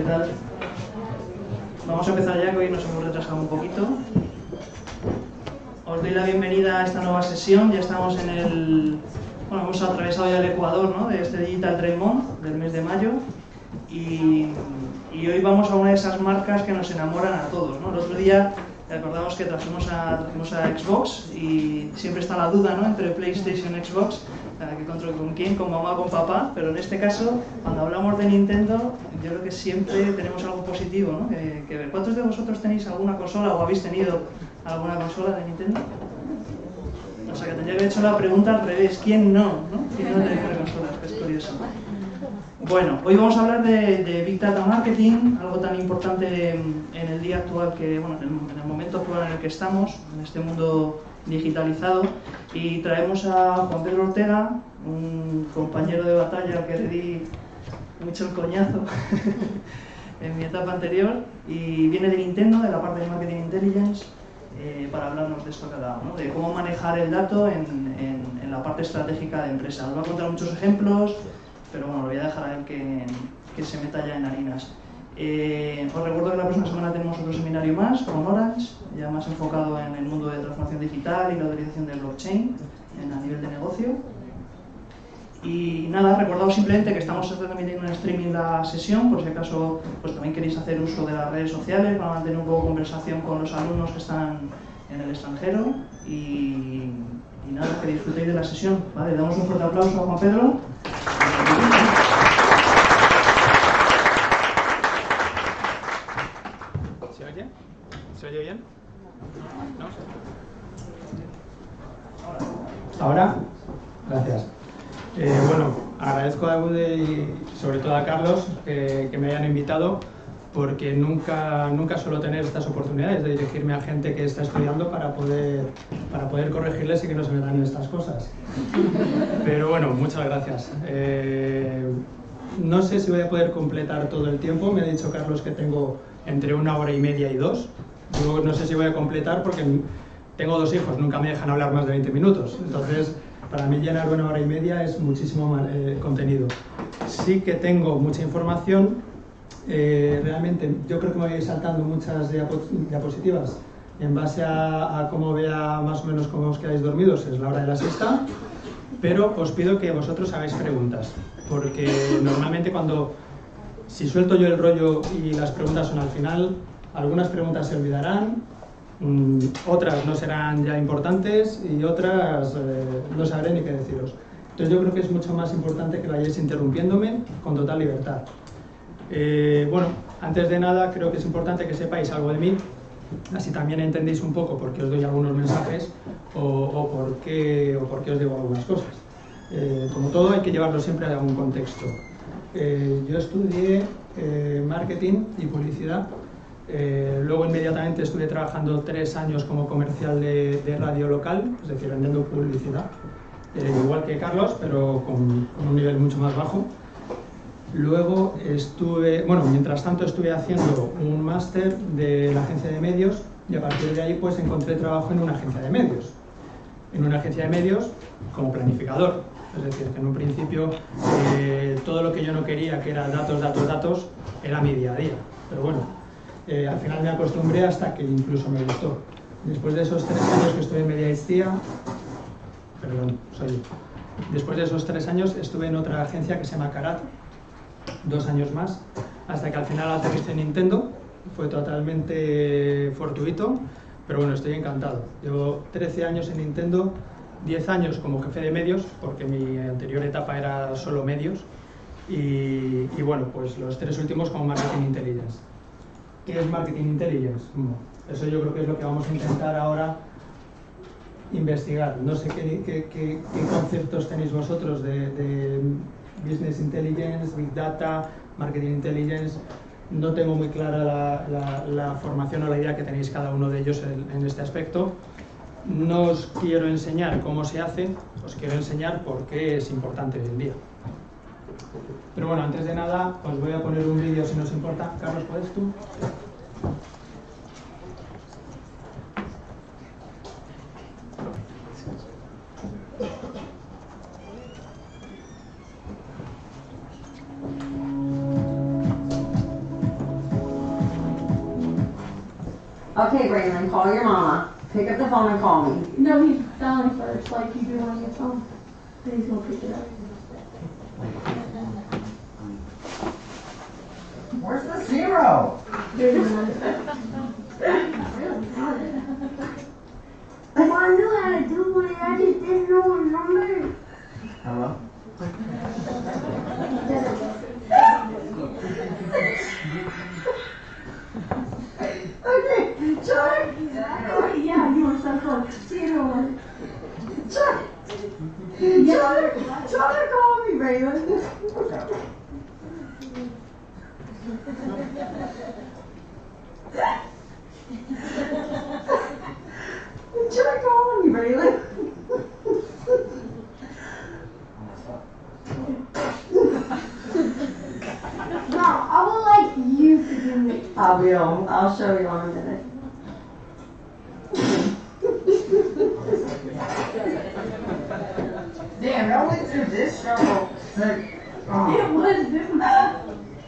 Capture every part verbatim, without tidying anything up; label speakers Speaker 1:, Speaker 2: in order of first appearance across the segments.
Speaker 1: tal? Vamos a empezar ya, que hoy nos hemos retrasado un poquito. Os doy la bienvenida a esta nueva sesión. Ya estamos en el... Bueno, hemos atravesado ya el Ecuador, ¿no?, de este Digital Trade Month del mes de mayo. Y, y hoy vamos a una de esas marcas que nos enamoran a todos, ¿no? El otro día recordamos que trajimos a, trajimos a Xbox y siempre está la duda, ¿no?, entre PlayStation y Xbox, que control con quién, con mamá o con papá, pero en este caso, cuando hablamos de Nintendo, yo creo que siempre tenemos algo positivo, ¿no?, que, que ver. ¿Cuántos de vosotros tenéis alguna consola o habéis tenido alguna consola de Nintendo? O sea, que tendría que haber hecho la pregunta al revés, ¿quién no? ¿no? ¿Quién no tiene consolas? Que es curioso. Bueno, hoy vamos a hablar de, de Big Data Marketing, algo tan importante en, en el día actual, que, bueno, en el, en el momento actual en el que estamos, en este mundo digitalizado, y traemos a Juan Pedro Ortega, un compañero de batalla que le di mucho el coñazo en mi etapa anterior, y viene de Nintendo, de la parte de Marketing Intelligence, eh, para hablarnos de esto cada uno, de cómo manejar el dato en, en, en la parte estratégica de empresa. Nos va a contar muchos ejemplos, pero bueno, lo voy a dejar a él que, que se meta ya en harinas. Eh, os recuerdo que la próxima semana tenemos otro seminario más con Orange, ya más enfocado en el mundo de transformación digital y la utilización del blockchain en, a nivel de negocio. Y nada, recordaos simplemente que estamos transmitiendo en streaming la sesión, por si acaso pues también queréis hacer uso de las redes sociales para mantener un poco de conversación con los alumnos que están en el extranjero. Y, y nada, que disfrutéis de la sesión. Vale, damos un fuerte aplauso a Juan Pedro.
Speaker 2: ¿Se oye? ¿Se oye bien? ¿No? ¿Ahora? Gracias. Eh, bueno, agradezco a Aude y sobre todo a Carlos que, que me hayan invitado, porque nunca, nunca suelo tener estas oportunidades de dirigirme a gente que está estudiando para poder, para poder corregirles y que no se metan en estas cosas. Pero bueno, muchas gracias. Eh, no sé si voy a poder completar todo el tiempo. Me ha dicho Carlos que tengo entre una hora y media y dos. Yo no sé si voy a completar porque tengo dos hijos, nunca me dejan hablar más de veinte minutos. Entonces, para mí llenar una hora y media es muchísimo eh, contenido. Sí que tengo mucha información. Eh, realmente yo creo que me voy a ir saltando muchas diapositivas en base a, a cómo vea más o menos cómo os quedáis dormidos, es la hora de la siesta, pero os pido que vosotros hagáis preguntas, porque normalmente cuando, si suelto yo el rollo y las preguntas son al final, algunas preguntas se olvidarán, mmm, otras no serán ya importantes y otras eh, no sabré ni qué deciros. Entonces yo creo que es mucho más importante que vayáis interrumpiéndome con total libertad. Eh, bueno, antes de nada creo que es importante que sepáis algo de mí, así también entendéis un poco por qué os doy algunos mensajes o, o, por, qué, o por qué os digo algunas cosas. Eh, como todo hay que llevarlo siempre a algún contexto. Eh, yo estudié eh, marketing y publicidad, eh, luego inmediatamente estuve trabajando tres años como comercial de, de radio local, es decir, vendiendo publicidad, eh, igual que Carlos, pero con, con un nivel mucho más bajo. Luego estuve, bueno, mientras tanto estuve haciendo un máster de la agencia de medios y a partir de ahí pues encontré trabajo en una agencia de medios. En una agencia de medios como planificador, es decir, que en un principio eh, todo lo que yo no quería, que era datos, datos, datos, era mi día a día. Pero bueno, eh, al final me acostumbré hasta que incluso me gustó. Después de esos tres años que estuve en Media Istía, perdón, soy yo. Después de esos tres años estuve en otra agencia que se llama Carat, dos años más, hasta que al final aterricé en Nintendo. Fue totalmente fortuito, pero bueno, estoy encantado. Llevo trece años en Nintendo, diez años como jefe de medios, porque mi anterior etapa era solo medios, y, y bueno, pues los tres últimos como Marketing Intelligence. ¿Qué es Marketing Intelligence? Bueno, eso yo creo que es lo que vamos a intentar ahora investigar. No sé qué, qué, qué, qué conceptos tenéis vosotros de, de Business Intelligence, Big Data, Marketing Intelligence. No tengo muy clara la, la, la formación o la idea que tenéis cada uno de ellos en, en este aspecto. No os quiero enseñar cómo se hace, os quiero enseñar por qué es importante hoy en día. Pero bueno, antes de nada os voy a poner un vídeo si no os importa. Carlos, ¿puedes tú?
Speaker 3: Okay, Braylon, call your mama. Pick up the phone and call me.
Speaker 4: No, he's dialing first, like you do on your phone. Then he's gonna pick it up.
Speaker 3: Where's the zero?
Speaker 4: There's another.
Speaker 5: If I knew how to do it, I just didn't know the number.
Speaker 3: Hello? Okay, Chuck.
Speaker 4: Yeah, you want to phone? Zero.
Speaker 3: Chuck. Chuck. Chuck, call me, Braylon. Chuck, call me, Braylon.
Speaker 5: No, I would like you to do it.
Speaker 3: I will. I'll show you in a minute. Damn, I went through this struggle. Oh.
Speaker 4: It was this.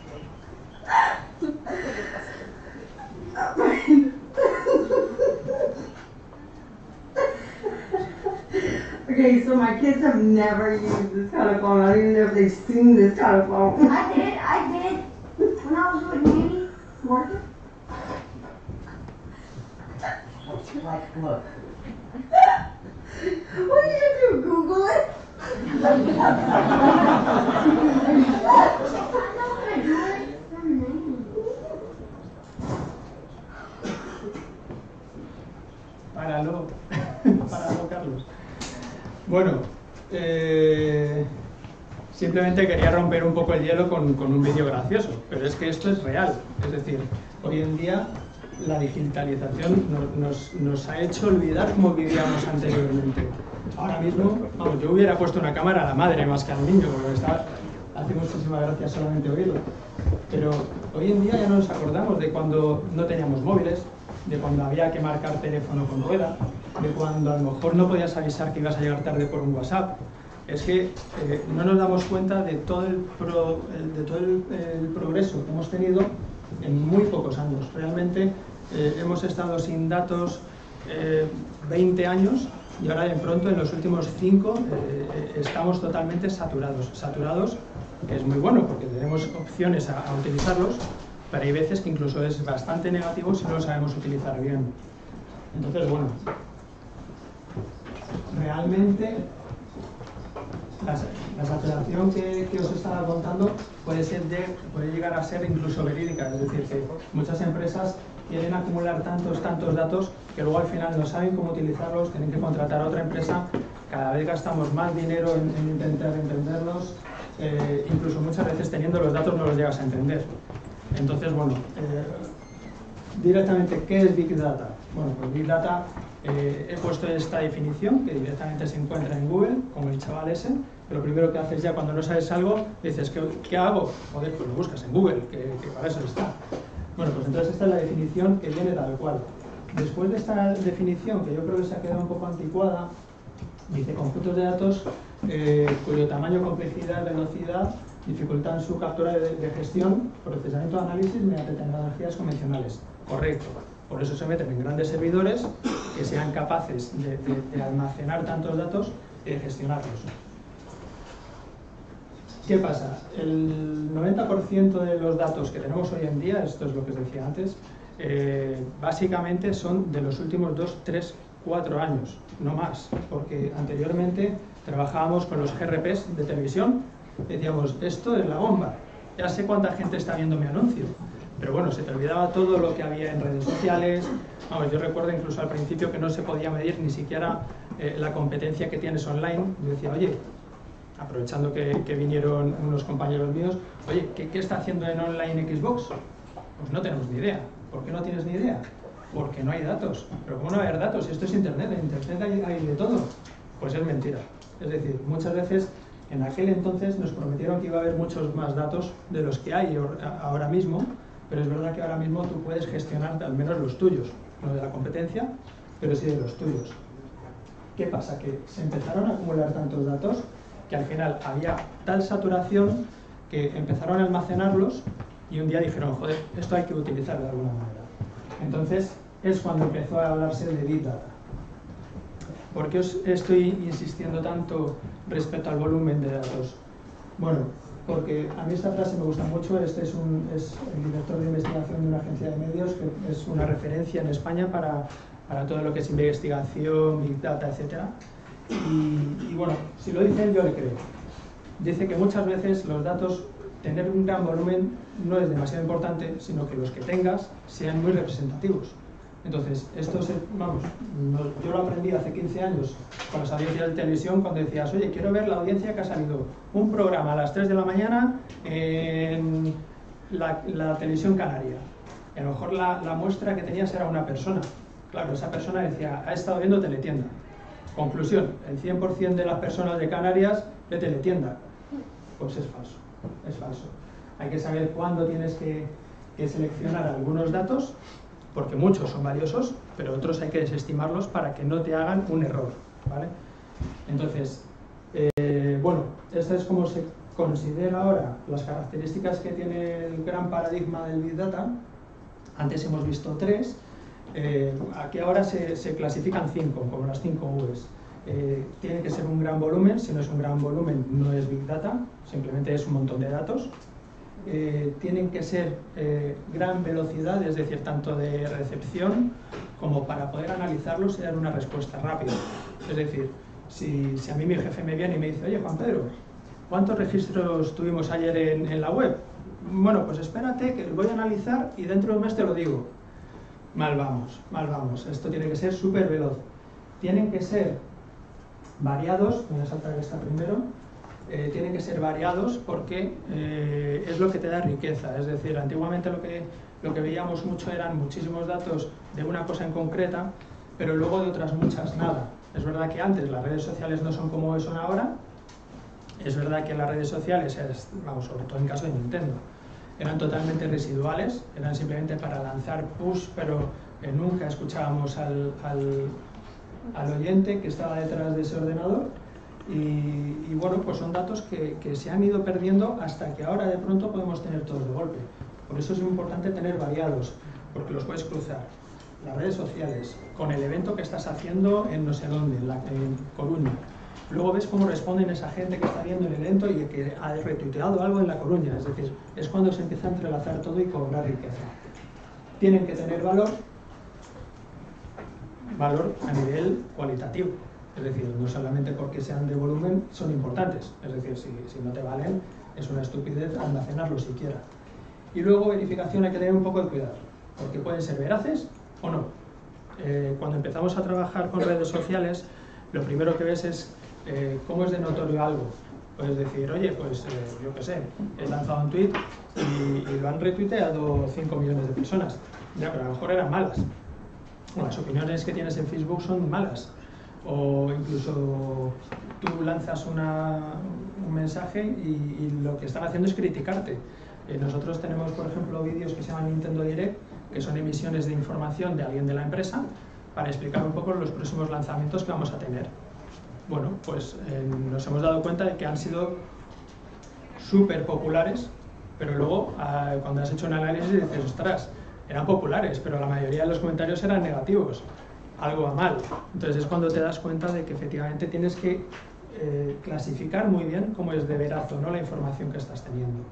Speaker 3: Okay, so my kids have never used this kind of phone. I don't even know if they've seen this kind of phone.
Speaker 5: I did, I did. When I was with Nanny, working.
Speaker 3: Like, look. What did you do? Google it?
Speaker 5: I know how to do it from Nanny.
Speaker 2: Páralo, páralo, Carlos. Bueno, eh, simplemente quería romper un poco el hielo con, con un vídeo gracioso, pero es que esto es real. Es decir, hoy en día la digitalización nos, nos, nos ha hecho olvidar cómo vivíamos anteriormente. Ahora mismo, vamos, yo hubiera puesto una cámara a la madre más que al niño, porque está, hace muchísima gracia solamente oírlo. Pero hoy en día ya no nos acordamos de cuando no teníamos móviles, de cuando había que marcar teléfono con rueda, de cuando a lo mejor no podías avisar que ibas a llegar tarde por un WhatsApp. Es que eh, no nos damos cuenta de todo, el, pro, el, de todo el, el progreso que hemos tenido en muy pocos años. Realmente eh, hemos estado sin datos eh, veinte años y ahora de pronto en los últimos cinco eh, estamos totalmente saturados. Saturados, que es muy bueno porque tenemos opciones a, a utilizarlos, pero hay veces que incluso es bastante negativo si no lo sabemos utilizar bien. Entonces, bueno, realmente la, la saturación que, que os estaba contando puede, ser de, puede llegar a ser incluso verídica, es decir, que muchas empresas quieren acumular tantos, tantos datos que luego al final no saben cómo utilizarlos, tienen que contratar a otra empresa, cada vez gastamos más dinero en, en intentar entenderlos, eh, incluso muchas veces teniendo los datos no los llegas a entender. Entonces, bueno, eh, directamente, ¿qué es Big Data? Bueno, pues Big Data, eh, he puesto esta definición que directamente se encuentra en Google, como el chaval ese, que lo primero que haces ya cuando no sabes algo, dices, ¿qué, qué hago? Joder, pues lo buscas en Google, que, que para eso está. Bueno, pues entonces esta es la definición que viene tal cual. Después de esta definición, que yo creo que se ha quedado un poco anticuada, dice conjuntos de datos eh, cuyo tamaño, complejidad, velocidad dificultan su captura de, de gestión, procesamiento de análisis mediante tecnologías convencionales. Correcto. Por eso se meten en grandes servidores que sean capaces de, de, de almacenar tantos datos y de gestionarlos. ¿Qué pasa? El noventa por ciento de los datos que tenemos hoy en día, esto es lo que os decía antes, eh, básicamente son de los últimos dos, tres, cuatro años, no más, porque anteriormente trabajábamos con los G R Ps de televisión. Decíamos, esto es la bomba, ya sé cuánta gente está viendo mi anuncio, pero bueno, se te olvidaba todo lo que había en redes sociales. Vamos, yo recuerdo incluso al principio que no se podía medir ni siquiera eh, la competencia que tienes online. Yo decía, oye, aprovechando que, que vinieron unos compañeros míos, oye, ¿qué, ¿qué está haciendo en online Xbox? Pues no tenemos ni idea. ¿Por qué no tienes ni idea? Porque no hay datos. ¿Pero cómo no va a haber datos? Si esto es internet, en internet hay, hay de todo. Pues es mentira. Es decir, muchas veces en aquel entonces nos prometieron que iba a haber muchos más datos de los que hay ahora mismo, pero es verdad que ahora mismo tú puedes gestionar al menos los tuyos, no de la competencia, pero sí de los tuyos. ¿Qué pasa? Que se empezaron a acumular tantos datos que al final había tal saturación que empezaron a almacenarlos y un día dijeron, joder, esto hay que utilizar de alguna manera. Entonces, es cuando empezó a hablarse de Big Data. ¿Por qué os estoy insistiendo tanto respecto al volumen de datos? Bueno, porque a mí esta frase me gusta mucho. Este es, un, es el director de investigación de una agencia de medios, que es una referencia en España para, para todo lo que es investigación, Big Data, etcétera. Y, y bueno, si lo dice él, yo le creo. Dice que muchas veces los datos, tener un gran volumen no es demasiado importante, sino que los que tengas sean muy representativos. Entonces, esto se, vamos, no, yo lo aprendí hace quince años con las audiencias de televisión, cuando decías, oye, quiero ver la audiencia que ha salido un programa a las tres de la mañana en la, la televisión canaria. Y a lo mejor la, la muestra que tenías era una persona. Claro, esa persona decía, ha estado viendo Teletienda. Conclusión, el cien por cien de las personas de Canarias ve Teletienda. Pues es falso, es falso. Hay que saber cuándo tienes que, que seleccionar algunos datos, porque muchos son valiosos, pero otros hay que desestimarlos para que no te hagan un error, ¿vale? Entonces, eh, bueno, esto es como se considera ahora las características que tiene el gran paradigma del Big Data. Antes hemos visto tres, eh, aquí ahora se, se clasifican cinco, como las cinco U's. Eh, tiene que ser un gran volumen, si no es un gran volumen no es Big Data, simplemente es un montón de datos. Eh, tienen que ser eh, gran velocidad, es decir, tanto de recepción como para poder analizarlos y dar una respuesta rápida. Es decir, si, si a mí mi jefe me viene y me dice, oye Juan Pedro, ¿cuántos registros tuvimos ayer en, en la web? Bueno, pues espérate que los voy a analizar y dentro de un mes te lo digo. Mal vamos, mal vamos. Esto tiene que ser súper veloz. Tienen que ser variados, voy a saltar esta primero. Eh, tienen que ser variados porque eh, es lo que te da riqueza. Es decir, antiguamente lo que, lo que veíamos mucho eran muchísimos datos de una cosa en concreta, pero luego de otras muchas nada. Es verdad que antes las redes sociales no son como son ahora. Es verdad que las redes sociales, es, vamos, sobre todo en caso de Nintendo, eran totalmente residuales, eran simplemente para lanzar push, pero eh, nunca escuchábamos al, al, al oyente que estaba detrás de ese ordenador. Y, y bueno, pues son datos que, que se han ido perdiendo hasta que ahora de pronto podemos tener todos de golpe. Por eso es muy importante tener variados, porque los puedes cruzar las redes sociales con el evento que estás haciendo en no sé dónde, en, la, en Coruña. Luego ves cómo responden esa gente que está viendo el evento y que ha retuiteado algo en La Coruña. Es decir, es cuando se empieza a entrelazar todo y cobrar riqueza. Tienen que tener valor, valor a nivel cualitativo. Es decir, no solamente porque sean de volumen son importantes, es decir, si, si no te valen es una estupidez almacenarlos siquiera. Y luego verificación hay que tener un poco de cuidado, porque pueden ser veraces o no. Eh, cuando empezamos a trabajar con redes sociales, lo primero que ves es eh, cómo es de notorio algo. Puedes decir, oye, pues eh, yo qué sé, he lanzado un tweet y, y lo han retuiteado cinco millones de personas. Ya, pero a lo mejor eran malas. Bueno, las opiniones que tienes en Facebook son malas. O incluso tú lanzas una, un mensaje y, y lo que están haciendo es criticarte. Eh, nosotros tenemos, por ejemplo, vídeos que se llaman Nintendo Direct, que son emisiones de información de alguien de la empresa para explicar un poco los próximos lanzamientos que vamos a tener. Bueno, pues eh, nos hemos dado cuenta de que han sido súper populares, pero luego eh, cuando has hecho un análisis dices, ostras, eran populares, pero la mayoría de los comentarios eran negativos. Algo va mal. Entonces es cuando te das cuenta de que efectivamente tienes que eh, clasificar muy bien cómo es de veraz o no la información que estás teniendo.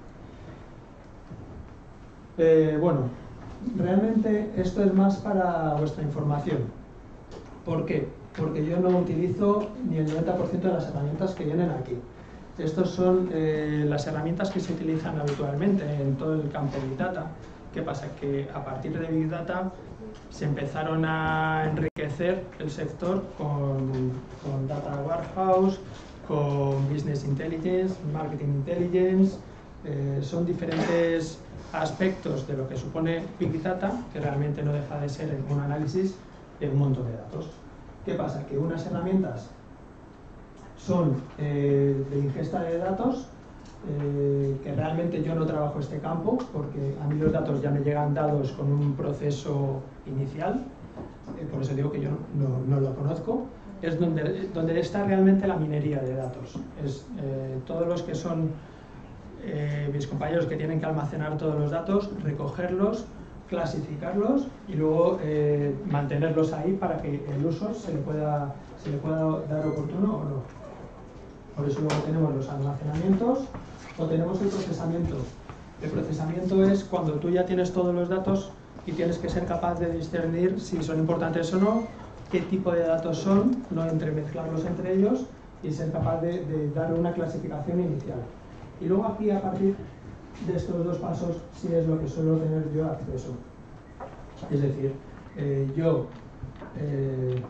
Speaker 2: Eh, bueno, realmente esto es más para vuestra información. ¿Por qué? Porque yo no utilizo ni el noventa por ciento de las herramientas que vienen aquí. Estas son eh, las herramientas que se utilizan habitualmente en todo el campo Big Data. ¿Qué pasa? Que a partir de Big Data se empezaron a enriquecer el sector con, con Data Warehouse, con Business Intelligence, Marketing Intelligence. Eh, son diferentes aspectos de lo que supone Big Data, que realmente no deja de ser un análisis de un montón de datos. ¿Qué pasa? Que unas herramientas son eh, de ingesta de datos, eh, que realmente yo no trabajo este campo, porque a mí los datos ya me llegan dados con un proceso inicial, eh, por eso digo que yo no, no lo conozco. Es donde, donde está realmente la minería de datos. Es eh, todos los que son eh, mis compañeros que tienen que almacenar todos los datos, recogerlos, clasificarlos y luego eh, mantenerlos ahí para que el uso se le pueda, se le pueda dar oportuno o no. Por eso luego tenemos los almacenamientos o tenemos el procesamiento. El procesamiento es cuando tú ya tienes todos los datos y tienes que ser capaz de discernir si son importantes o no, qué tipo de datos son, no entremezclarlos entre ellos y ser capaz de, de dar una clasificación inicial. Y luego aquí, a partir de estos dos pasos, sí es lo que suelo tener yo acceso. Es decir, eh, yo... Eh,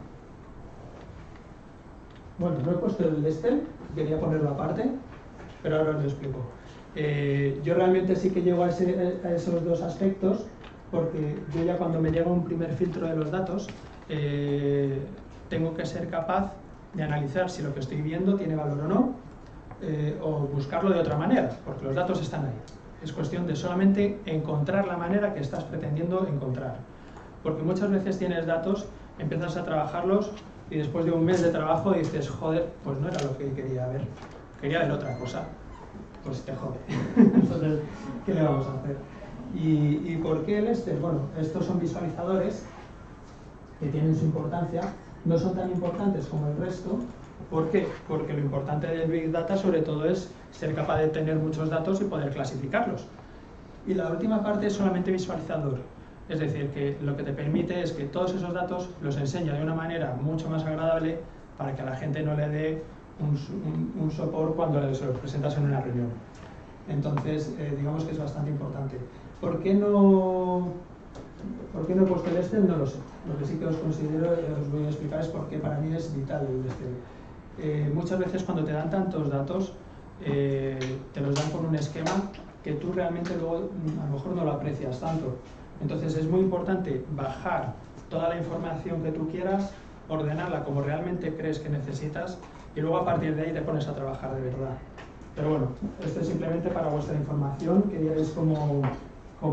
Speaker 2: bueno, no he puesto el Excel, quería ponerlo aparte, pero ahora os lo explico. Eh, yo realmente sí que llego a, ese, a esos dos aspectos, porque yo ya cuando me llega un primer filtro de los datos, eh, tengo que ser capaz de analizar si lo que estoy viendo tiene valor o no, eh, o buscarlo de otra manera, porque los datos están ahí. Es cuestión de solamente encontrar la manera que estás pretendiendo encontrar. Porque muchas veces tienes datos, empiezas a trabajarlos y después de un mes de trabajo dices, joder, pues no era lo que quería ver, quería ver otra cosa. Pues te jode. Entonces, ¿qué le vamos a hacer? ¿Y, y por qué el Excel? Bueno, estos son visualizadores que tienen su importancia, no son tan importantes como el resto. ¿Por qué? Porque lo importante del Big Data sobre todo es ser capaz de tener muchos datos y poder clasificarlos. Y la última parte es solamente visualizador. Es decir, que lo que te permite es que todos esos datos los enseña de una manera mucho más agradable para que a la gente no le dé un, un, un sopor cuando se los presentas en una reunión. Entonces, eh, digamos que es bastante importante. ¿Por qué no, por qué no he puesto el Excel? No lo sé. Lo que sí que os considero, os voy a explicar, es por qué para mí es vital el Excel. Eh, muchas veces cuando te dan tantos datos, eh, te los dan con un esquema que tú realmente luego a lo mejor no lo aprecias tanto. Entonces es muy importante bajar toda la información que tú quieras, ordenarla como realmente crees que necesitas y luego a partir de ahí te pones a trabajar de verdad. Pero bueno, esto es simplemente para vuestra información, que ya veis cómo... cómo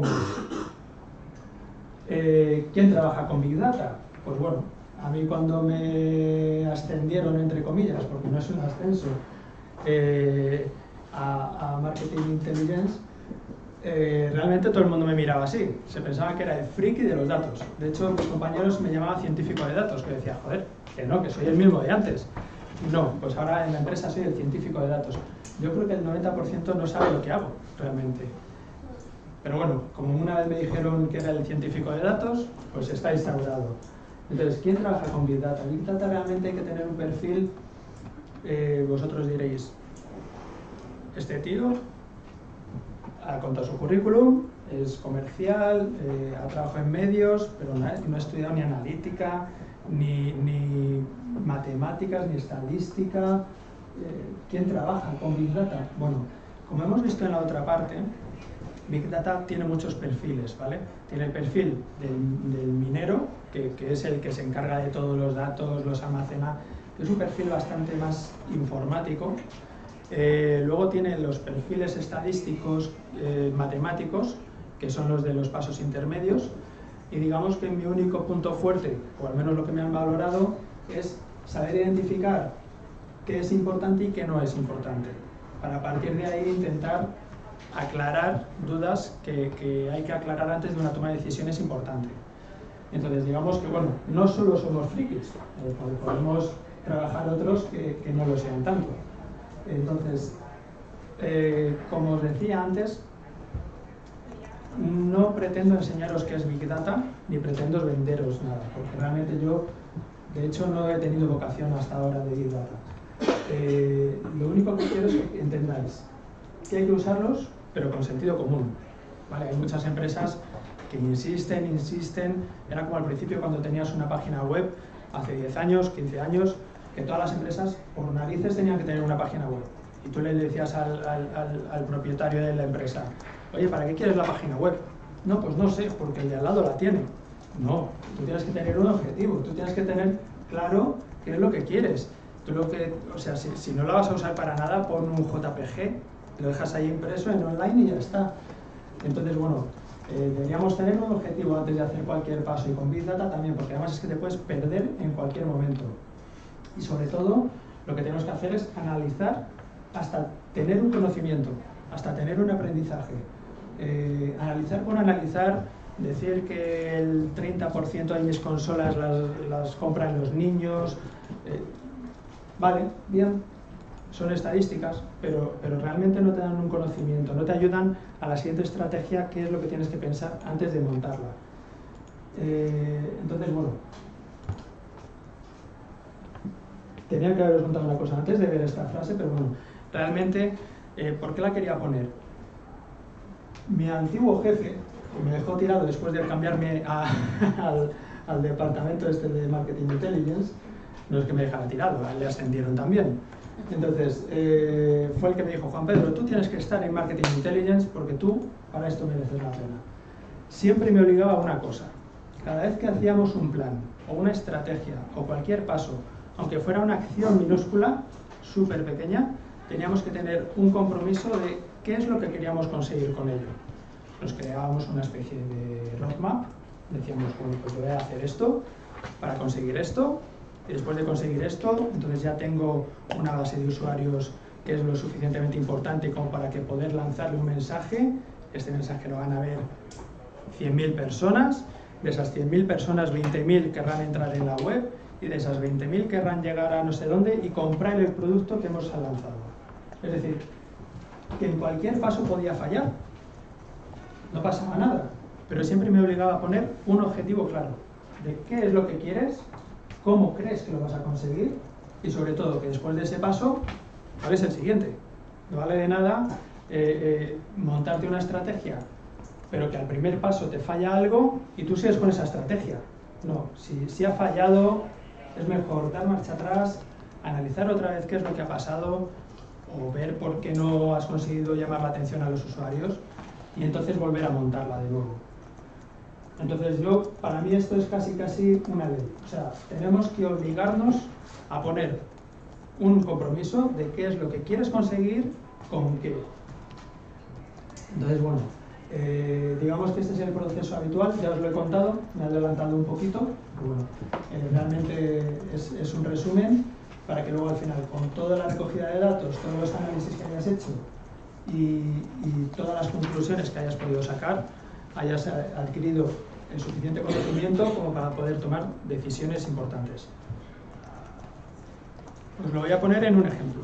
Speaker 2: eh, ¿Quién trabaja con Big Data? Pues bueno, a mí cuando me ascendieron, entre comillas, porque no es un ascenso, eh, a, a Marketing Intelligence, eh, realmente todo el mundo me miraba así. Se pensaba que era el friki de los datos. De hecho, mis compañeros me llamaban científico de datos, que decía, joder, que no, que soy el mismo de antes. No, pues ahora en la empresa soy el científico de datos. Yo creo que el noventa por ciento no sabe lo que hago, realmente. Pero bueno, como una vez me dijeron que era el científico de datos, pues está instaurado. Entonces, ¿quién trabaja con Big Data? Big Data realmente hay que tener un perfil, eh, vosotros diréis, este tío ha contado su currículum, es comercial, eh, ha trabajado en medios, pero no ha, no ha estudiado ni analítica, ni, ni matemáticas, ni estadística. Eh, ¿Quién trabaja con Big Data? Bueno, como hemos visto en la otra parte, Big Data tiene muchos perfiles, ¿vale? Tiene el perfil del, del minero, que, que es el que se encarga de todos los datos, los almacena, que es un perfil bastante más informático. Eh, luego tiene los perfiles estadísticos, eh, matemáticos, que son los de los pasos intermedios, y digamos que mi único punto fuerte, o al menos lo que me han valorado, es saber identificar qué es importante y qué no es importante, para a partir de ahí intentar aclarar dudas que, que hay que aclarar antes de una toma de decisiones importante. Entonces digamos que bueno, no solo somos frikis, eh, podemos trabajar otros que, que no lo sean tanto. Entonces, eh, como os decía antes, no pretendo enseñaros qué es Big Data, ni pretendo venderos nada, porque realmente yo, de hecho, no he tenido vocación hasta ahora de Big Data. Eh, lo único que quiero es que entendáis que hay que usarlos, pero con sentido común. ¿Vale? Hay muchas empresas que insisten, insisten, era como al principio cuando tenías una página web, hace diez años, quince años, que todas las empresas por narices tenían que tener una página web. Y tú le decías al, al, al, al propietario de la empresa, oye, ¿para qué quieres la página web? No, pues no sé, porque el de al lado la tiene. No, tú tienes que tener un objetivo, tú tienes que tener claro qué es lo que quieres. Tú lo que, o sea, si, si no la vas a usar para nada, pon un J P G, lo dejas ahí impreso en online y ya está. Entonces, bueno, eh, deberíamos tener un objetivo antes de hacer cualquier paso, y con Big Data también, porque además es que te puedes perder en cualquier momento. Y sobre todo, lo que tenemos que hacer es analizar hasta tener un conocimiento, hasta tener un aprendizaje. Eh, analizar por analizar decir que el treinta por ciento de mis consolas las, las compran los niños, eh, vale, bien, son estadísticas, pero, pero realmente no te dan un conocimiento, no te ayudan a la siguiente estrategia, qué es lo que tienes que pensar antes de montarla. Eh, entonces, bueno, tenía que haberos contado una cosa antes de ver esta frase, pero bueno, realmente, eh, ¿por qué la quería poner? Mi antiguo jefe, que me dejó tirado después de cambiarme a, al, al departamento este de Marketing Intelligence, no es que me dejara tirado, le ascendieron también. Entonces, eh, fue el que me dijo, Juan Pedro, tú tienes que estar en Marketing Intelligence porque tú para esto mereces la pena. Siempre me obligaba a una cosa, cada vez que hacíamos un plan, o una estrategia, o cualquier paso, aunque fuera una acción minúscula, súper pequeña, teníamos que tener un compromiso de qué es lo que queríamos conseguir con ello. Nos creábamos una especie de roadmap, decíamos, bueno, pues voy a hacer esto para conseguir esto, y después de conseguir esto, entonces ya tengo una base de usuarios que es lo suficientemente importante como para que poder lanzarle un mensaje. Este mensaje lo van a ver cien mil personas, de esas cien mil personas, veinte mil querrán entrar en la web, y de esas veinte mil querrán llegar a no sé dónde y comprar el producto que hemos lanzado. Es decir, que en cualquier paso podía fallar, no pasaba nada, pero siempre me obligaba a poner un objetivo claro, de qué es lo que quieres, cómo crees que lo vas a conseguir, y sobre todo que después de ese paso, ¿cuál es el siguiente? No vale de nada eh, eh, montarte una estrategia, pero que al primer paso te falla algo y tú sigues con esa estrategia. No, si, si ha fallado, es mejor dar marcha atrás, analizar otra vez qué es lo que ha pasado, o ver por qué no has conseguido llamar la atención a los usuarios, y entonces volver a montarla de nuevo. Entonces yo, para mí esto es casi casi una ley. O sea, tenemos que obligarnos a poner un compromiso de qué es lo que quieres conseguir, con qué. Entonces, bueno, eh, digamos que este es el proceso habitual, ya os lo he contado, me he adelantado un poquito, pero bueno, eh, realmente es, es un resumen para que luego al final, con toda la recogida de datos, todos los análisis que hayas hecho y, y todas las conclusiones que hayas podido sacar, hayas adquirido el suficiente conocimiento como para poder tomar decisiones importantes. Os lo voy a poner en un ejemplo.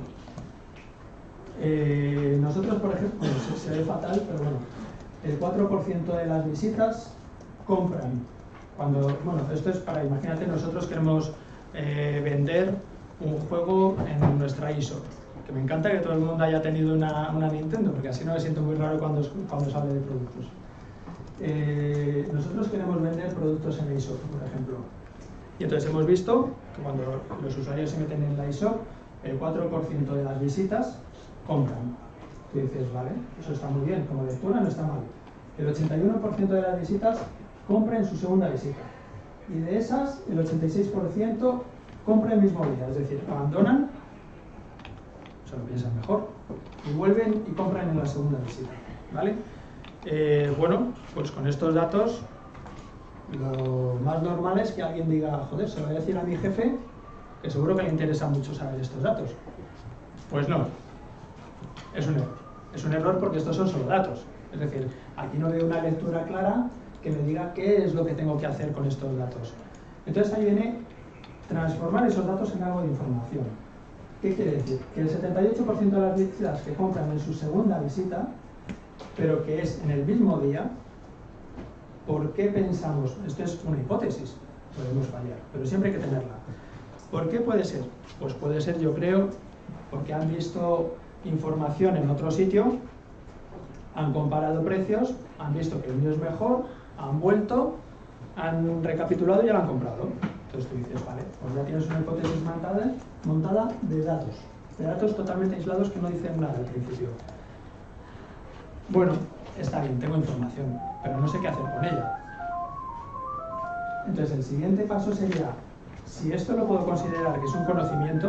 Speaker 2: Eh, nosotros, por ejemplo, bueno, se, se ve fatal, pero bueno, el cuatro por ciento de las visitas compran. Cuando, bueno, esto es para, imagínate, nosotros queremos eh, vender un juego en nuestra eShop. Que me encanta que todo el mundo haya tenido una, una Nintendo, porque así no me siento muy raro cuando, cuando se hable de productos. Eh, nosotros queremos vender productos en la eShop, por ejemplo. Y entonces hemos visto que cuando los usuarios se meten en la eShop, el cuatro por ciento de las visitas compran. Tú dices, vale, eso está muy bien, como lectura no está mal. El ochenta y uno por ciento de las visitas compra en su segunda visita. Y de esas, el ochenta y seis por ciento compra el mismo día, es decir, abandonan, se lo piensan mejor, y vuelven y compran en la segunda visita, ¿vale? Eh, bueno, pues con estos datos, lo más normal es que alguien diga, joder, se lo voy a decir a mi jefe, que seguro que le interesa mucho saber estos datos. Pues no, es un error. Es un error porque estos son solo datos. Es decir, aquí no veo una lectura clara que me diga qué es lo que tengo que hacer con estos datos. Entonces ahí viene transformar esos datos en algo de información. ¿Qué quiere decir? Que el setenta y ocho por ciento de las visitas que compran en su segunda visita, pero que es en el mismo día, ¿por qué pensamos? Esto es una hipótesis, podemos fallar, pero siempre hay que tenerla. ¿Por qué puede ser? Pues puede ser, yo creo, porque han visto información en otro sitio, han comparado precios, han visto que el mío es mejor, han vuelto, han recapitulado y ya lo han comprado. Entonces tú dices, vale, pues ya tienes una hipótesis montada, montada de datos, de datos totalmente aislados que no dicen nada al principio. Bueno, está bien, tengo información, pero no sé qué hacer con ella. Entonces el siguiente paso sería, si esto lo puedo considerar que es un conocimiento,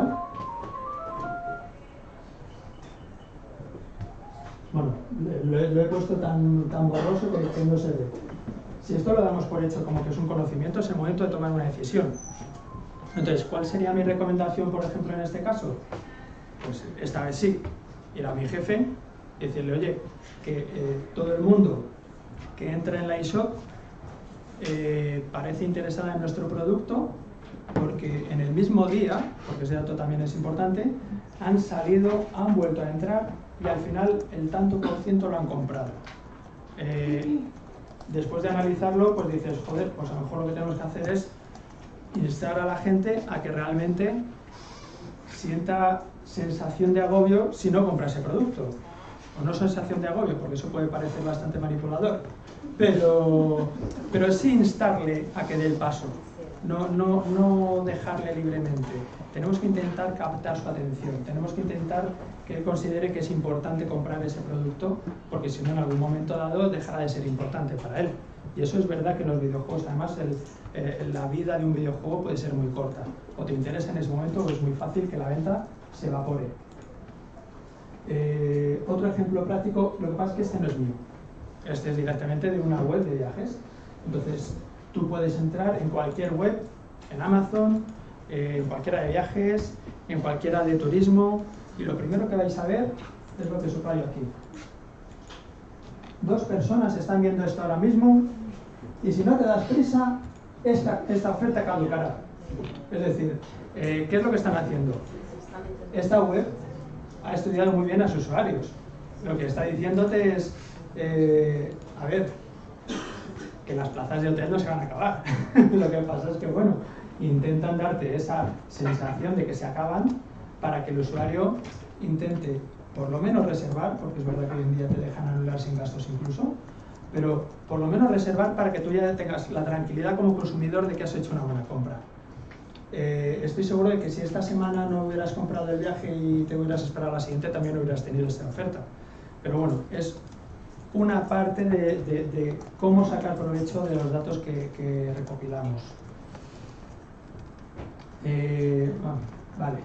Speaker 2: bueno, lo he, lo he puesto tan, tan borroso que, que no se ve. Si esto lo damos por hecho como que es un conocimiento, es el momento de tomar una decisión. Entonces, ¿cuál sería mi recomendación, por ejemplo, en este caso? Pues esta vez sí, ir a mi jefe y decirle, oye, que eh, todo el mundo que entra en la eShop eh, parece interesada en nuestro producto porque en el mismo día, porque ese dato también es importante, han salido, han vuelto a entrar y al final el tanto por ciento lo han comprado. Eh, después de analizarlo, pues dices, joder, pues a lo mejor lo que tenemos que hacer es instar a la gente a que realmente sienta sensación de agobio si no compra ese producto. O no sensación de agobio, porque eso puede parecer bastante manipulador, pero, pero sí instarle a que dé el paso, no, no, no dejarle libremente. Tenemos que intentar captar su atención, tenemos que intentar que él considere que es importante comprar ese producto, porque si no en algún momento dado dejará de ser importante para él. Y eso es verdad que en los videojuegos, además el, eh, la vida de un videojuego puede ser muy corta. O te interesa en ese momento o es muy fácil que la venta se evapore. Eh, otro ejemplo práctico, lo que pasa es que este no es mío. Este es directamente de una web de viajes. Entonces, tú puedes entrar en cualquier web, en Amazon, eh, en cualquiera de viajes, en cualquiera de turismo, y lo primero que vais a ver es lo que subrayo aquí. Dos personas están viendo esto ahora mismo, y si no te das prisa, esta, esta oferta caducará. Es decir, eh, ¿qué es lo que están haciendo? Esta web ha estudiado muy bien a sus usuarios. Lo que está diciéndote es, eh, a ver, que las plazas de hotel no se van a acabar. Lo que pasa es que, bueno, intentan darte esa sensación de que se acaban para que el usuario intente, por lo menos reservar, porque es verdad que hoy en día te dejan anular sin gastos incluso, pero por lo menos reservar para que tú ya tengas la tranquilidad como consumidor de que has hecho una buena compra. Eh, estoy seguro de que si esta semana no hubieras comprado el viaje y te hubieras esperado a la siguiente, también hubieras tenido esta oferta. Pero bueno, es una parte de, de, de cómo sacar provecho de los datos que, que recopilamos. Eh, bueno, vale.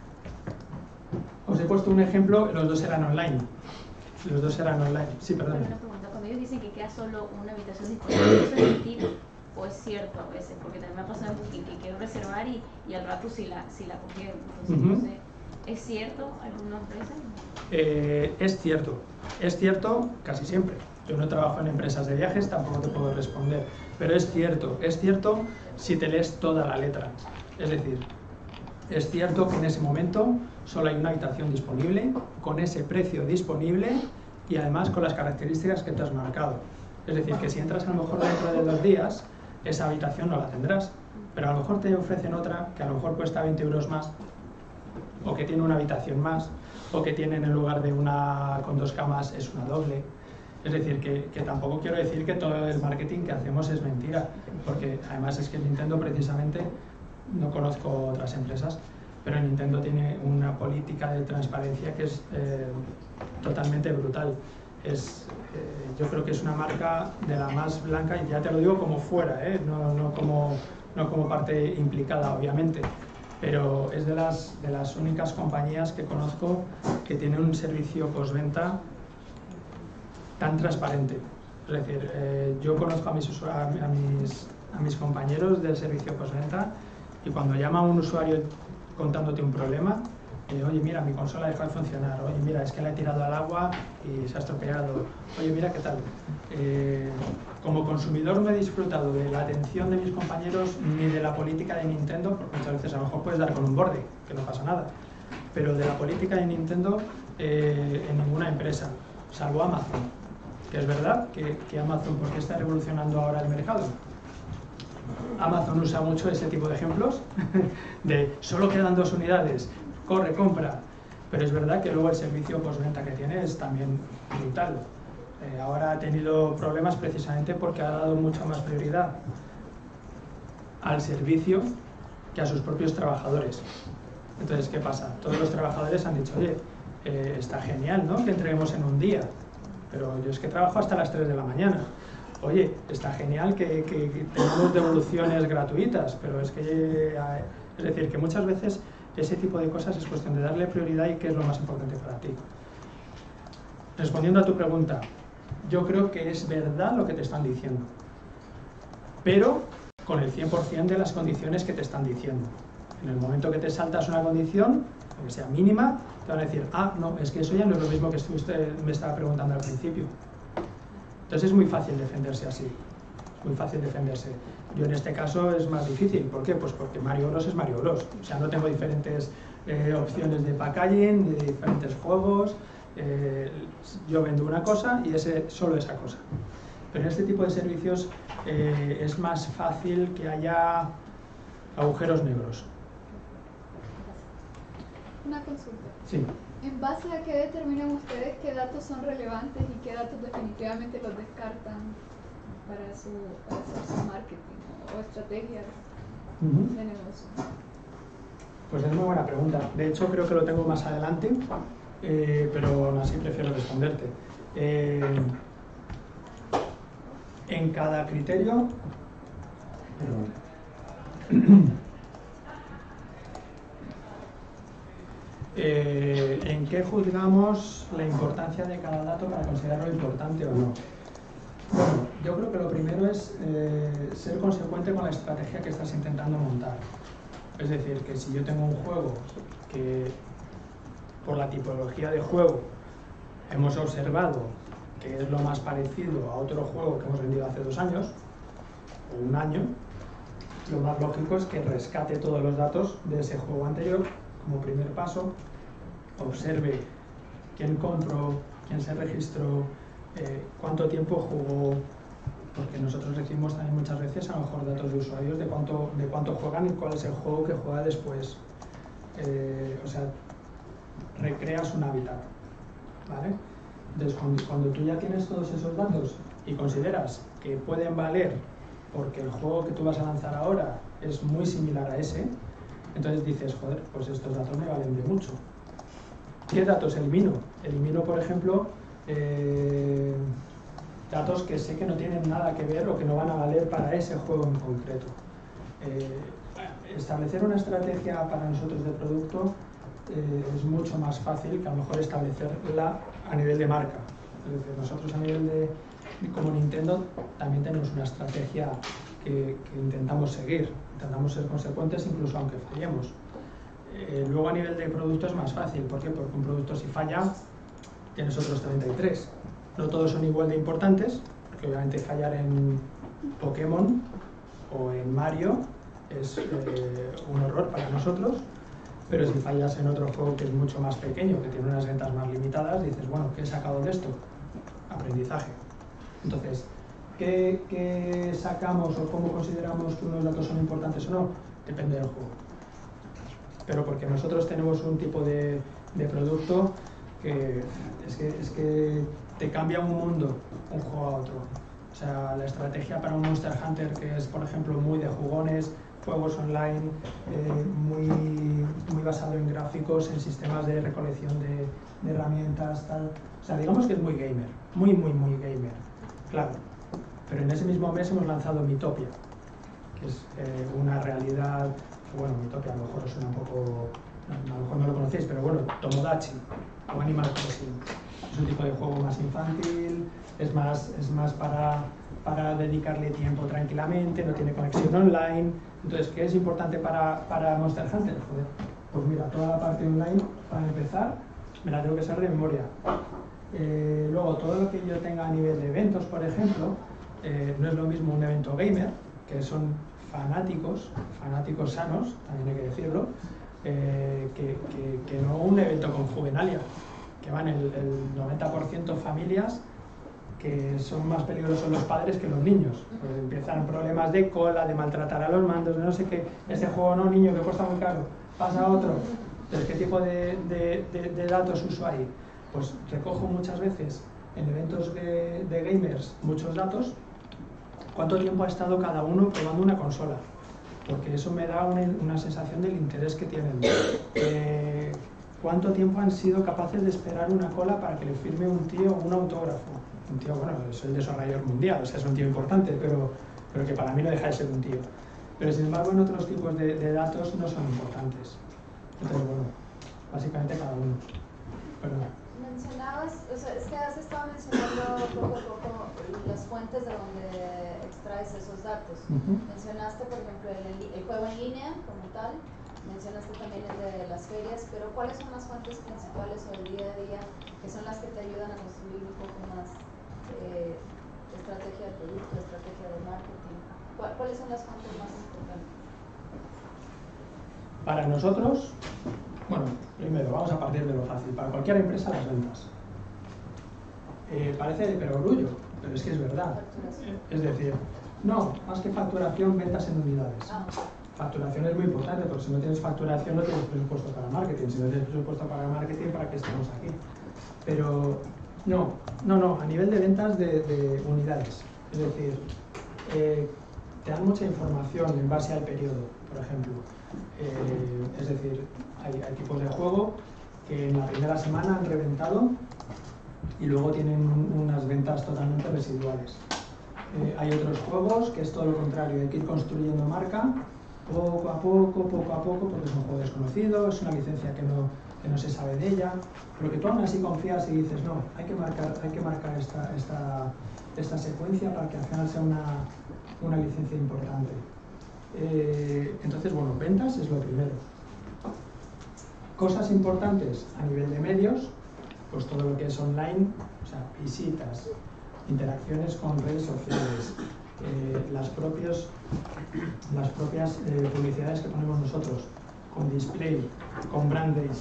Speaker 2: Os he puesto un ejemplo, los dos eran online. Los dos eran online. Sí, perdón.
Speaker 6: Una pregunta, cuando ellos dicen que queda solo una habitación disponible, ¿eso es mentira o es cierto a veces? Porque también me ha pasado en Booking que quiero reservar y, y al rato sí la, sí la cogieron. Entonces,
Speaker 2: Uh-huh.
Speaker 6: no sé, ¿es cierto algunas veces?
Speaker 2: Eh, es cierto, es cierto casi siempre. Yo no trabajo en empresas de viajes, tampoco te puedo responder, pero es cierto, es cierto si te lees toda la letra. Es decir, es cierto que en ese momento solo hay una habitación disponible, con ese precio disponible y además con las características que tú has marcado. Es decir, que si entras a lo mejor dentro de dos días, esa habitación no la tendrás, pero a lo mejor te ofrecen otra que a lo mejor cuesta veinte euros más, o que tiene una habitación más, o que tiene en lugar de una con dos camas es una doble. Es decir, que, que tampoco quiero decir que todo el marketing que hacemos es mentira, porque además es que Nintendo precisamente, no conozco otras empresas, pero Nintendo tiene una política de transparencia que es eh, totalmente brutal. Es, eh, yo creo que es una marca de la más blanca, y ya te lo digo como fuera, ¿eh? no, no, como, no como parte implicada, obviamente, pero es de las, de las únicas compañías que conozco que tiene un servicio postventa tan transparente. Es decir, eh, yo conozco a mis, a, mis, a mis compañeros del servicio postventa y cuando llama a un usuario contándote un problema, eh, oye, mira, mi consola deja de funcionar, oye, mira, es que la he tirado al agua y se ha estropeado, oye, mira, ¿qué tal? Eh, como consumidor no he disfrutado de la atención de mis compañeros ni de la política de Nintendo, porque muchas veces a lo mejor puedes dar con un borde, que no pasa nada, pero de la política de Nintendo eh, en ninguna empresa, salvo Amazon, que es verdad que, que Amazon, ¿por qué está revolucionando ahora el mercado? Amazon usa mucho ese tipo de ejemplos de solo quedan dos unidades, corre, compra, pero es verdad que luego el servicio postventa que tiene es también brutal. Eh, ahora ha tenido problemas precisamente porque ha dado mucha más prioridad al servicio que a sus propios trabajadores. Entonces, ¿qué pasa? Todos los trabajadores han dicho, oye, eh, está genial, ¿no?, que entreguemos en un día, pero yo es que trabajo hasta las tres de la mañana. Oye, está genial que, que, que tengamos devoluciones gratuitas, pero es que, eh, es decir, que muchas veces ese tipo de cosas es cuestión de darle prioridad y qué es lo más importante para ti. Respondiendo a tu pregunta, yo creo que es verdad lo que te están diciendo, pero con el cien por cien de las condiciones que te están diciendo. En el momento que te saltas una condición, aunque sea mínima, te van a decir, ah, no, es que eso ya no es lo mismo que usted me estaba preguntando al principio. Entonces es muy fácil defenderse así. muy fácil defenderse. Yo en este caso es más difícil. ¿Por qué? Pues porque Mario Bros es Mario Bros. O sea, no tengo diferentes eh, opciones de packaging, de diferentes juegos. Eh, yo vendo una cosa y ese solo esa cosa. Pero en este tipo de servicios eh, es más fácil que haya agujeros negros.
Speaker 7: Una consulta.
Speaker 2: Sí.
Speaker 7: ¿En base a qué determinan ustedes qué datos son relevantes y qué datos definitivamente los descartan para su, para hacer su marketing o estrategia
Speaker 2: Uh-huh.
Speaker 7: de negocio?
Speaker 2: Pues es muy buena pregunta. De hecho, creo que lo tengo más adelante, eh, pero aún así prefiero responderte. Eh, en cada criterio... Perdón. Eh, ¿En qué juzgamos la importancia de cada dato para considerarlo importante o no? Bueno, yo creo que lo primero es eh, ser consecuente con la estrategia que estás intentando montar. Es decir, que si yo tengo un juego que por la tipología de juego hemos observado que es lo más parecido a otro juego que hemos vendido hace dos años o un año, lo más lógico es que rescate todos los datos de ese juego anterior como primer paso, observe quién compró, quién se registró, eh, cuánto tiempo jugó, porque nosotros recibimos también muchas veces a lo mejor datos de usuarios de cuánto, de cuánto juegan y cuál es el juego que juega después. Eh, o sea, recreas un hábitat, ¿vale? Entonces, cuando, cuando tú ya tienes todos esos datos y consideras que pueden valer porque el juego que tú vas a lanzar ahora es muy similar a ese, entonces dices, joder, pues estos datos me valen de mucho. ¿Qué datos elimino? Elimino, por ejemplo, eh, datos que sé que no tienen nada que ver o que no van a valer para ese juego en concreto. Eh, establecer una estrategia para nosotros de producto eh, es mucho más fácil que a lo mejor establecerla a nivel de marca. Es decir, nosotros a nivel de, como Nintendo, también tenemos una estrategia que, que intentamos seguir, intentamos ser consecuentes incluso aunque fallemos. Eh, luego a nivel de producto es más fácil. ¿Por qué? Porque un producto si falla, tienes otros treinta y tres. No todos son igual de importantes, porque obviamente fallar en Pokémon o en Mario es eh, un horror para nosotros, pero si fallas en otro juego que es mucho más pequeño, que tiene unas ventas más limitadas, dices, bueno, ¿qué he sacado de esto? Aprendizaje. Entonces, ¿qué, qué sacamos o cómo consideramos que unos datos son importantes o no? Depende del juego. Pero porque nosotros tenemos un tipo de, de producto que es, que es que te cambia un mundo, un juego a otro. O sea, la estrategia para un Monster Hunter que es, por ejemplo, muy de jugones, juegos online, eh, muy, muy basado en gráficos, en sistemas de recolección de, de herramientas, tal. O sea, digamos que es muy gamer, muy, muy, muy gamer, claro. Pero en ese mismo mes hemos lanzado Miitopia, que es eh, una realidad, bueno, Miitopia a lo mejor os suena un poco, a lo mejor no lo conocéis, pero bueno, Tomodachi o Animal Crossing. Es un tipo de juego más infantil, es más, es más para, para dedicarle tiempo tranquilamente, no tiene conexión online. Entonces, ¿qué es importante para, para Monster Hunter? Joder, pues mira, toda la parte online, para empezar, me la tengo que saber de memoria. Eh, luego, todo lo que yo tenga a nivel de eventos, por ejemplo, eh, no es lo mismo un evento gamer, que son fanáticos, fanáticos sanos, también hay que decirlo, eh, que, que, que no un evento con juvenalia, que van el, el noventa por ciento familias, que son más peligrosos los padres que los niños. Pues empiezan problemas de cola, de maltratar a los mandos, de no sé qué, ese juego no, niño, que cuesta muy caro, pasa a otro. Entonces, ¿qué tipo de, de, de, de datos uso ahí? Pues recojo muchas veces en eventos de, de gamers muchos datos, cuánto tiempo ha estado cada uno probando una consola, porque eso me da una, una sensación del interés que tienen. Eh, ¿Cuánto tiempo han sido capaces de esperar una cola para que le firme un tío un autógrafo? Un tío, bueno, es el desarrollador mundial, o sea, es un tío importante, pero, pero que para mí no deja de ser un tío. Pero sin embargo, en otros tipos de, de datos no son importantes. Entonces, bueno, básicamente cada uno. Perdón.
Speaker 8: Mencionabas, o sea, es que has estado mencionando poco a poco las fuentes de donde extraes esos datos.
Speaker 2: Uh-huh.
Speaker 8: Mencionaste, por ejemplo, el, el juego en línea como tal, mencionaste también el de las ferias, pero ¿cuáles son las fuentes principales o el día a día que son las que te ayudan a construir un poco más eh, estrategia de producto, estrategia de marketing? ¿Cuáles son las fuentes más importantes?
Speaker 2: Para nosotros, bueno, primero vamos a partir de lo fácil. Para cualquier empresa, las ventas. Eh, parece de perogrullo, pero es que es verdad. Es decir, no, más que facturación, ventas en unidades. Facturación es muy importante, porque si no tienes facturación no tienes presupuesto para marketing. Si no tienes presupuesto para marketing, ¿para qué estamos aquí? Pero no, no, no, a nivel de ventas de, de unidades. Es decir, eh, te dan mucha información en base al periodo, por ejemplo. Eh, es decir, hay, hay tipos de juego que en la primera semana han reventado y luego tienen unas ventas totalmente residuales. Eh, hay otros juegos que es todo lo contrario, hay que ir construyendo marca poco a poco, poco a poco, porque es un juego desconocido, es una licencia que no, que no se sabe de ella, pero que tú aún así confías y dices, no, hay que marcar, hay que marcar esta, esta, esta secuencia para que al final sea una, una licencia importante. Eh, entonces, bueno, ventas es lo primero. Cosas importantes a nivel de medios, pues todo lo que es online, o sea, visitas, interacciones con redes sociales, eh, las, propios, las propias eh, publicidades que ponemos nosotros, con display, con brand days,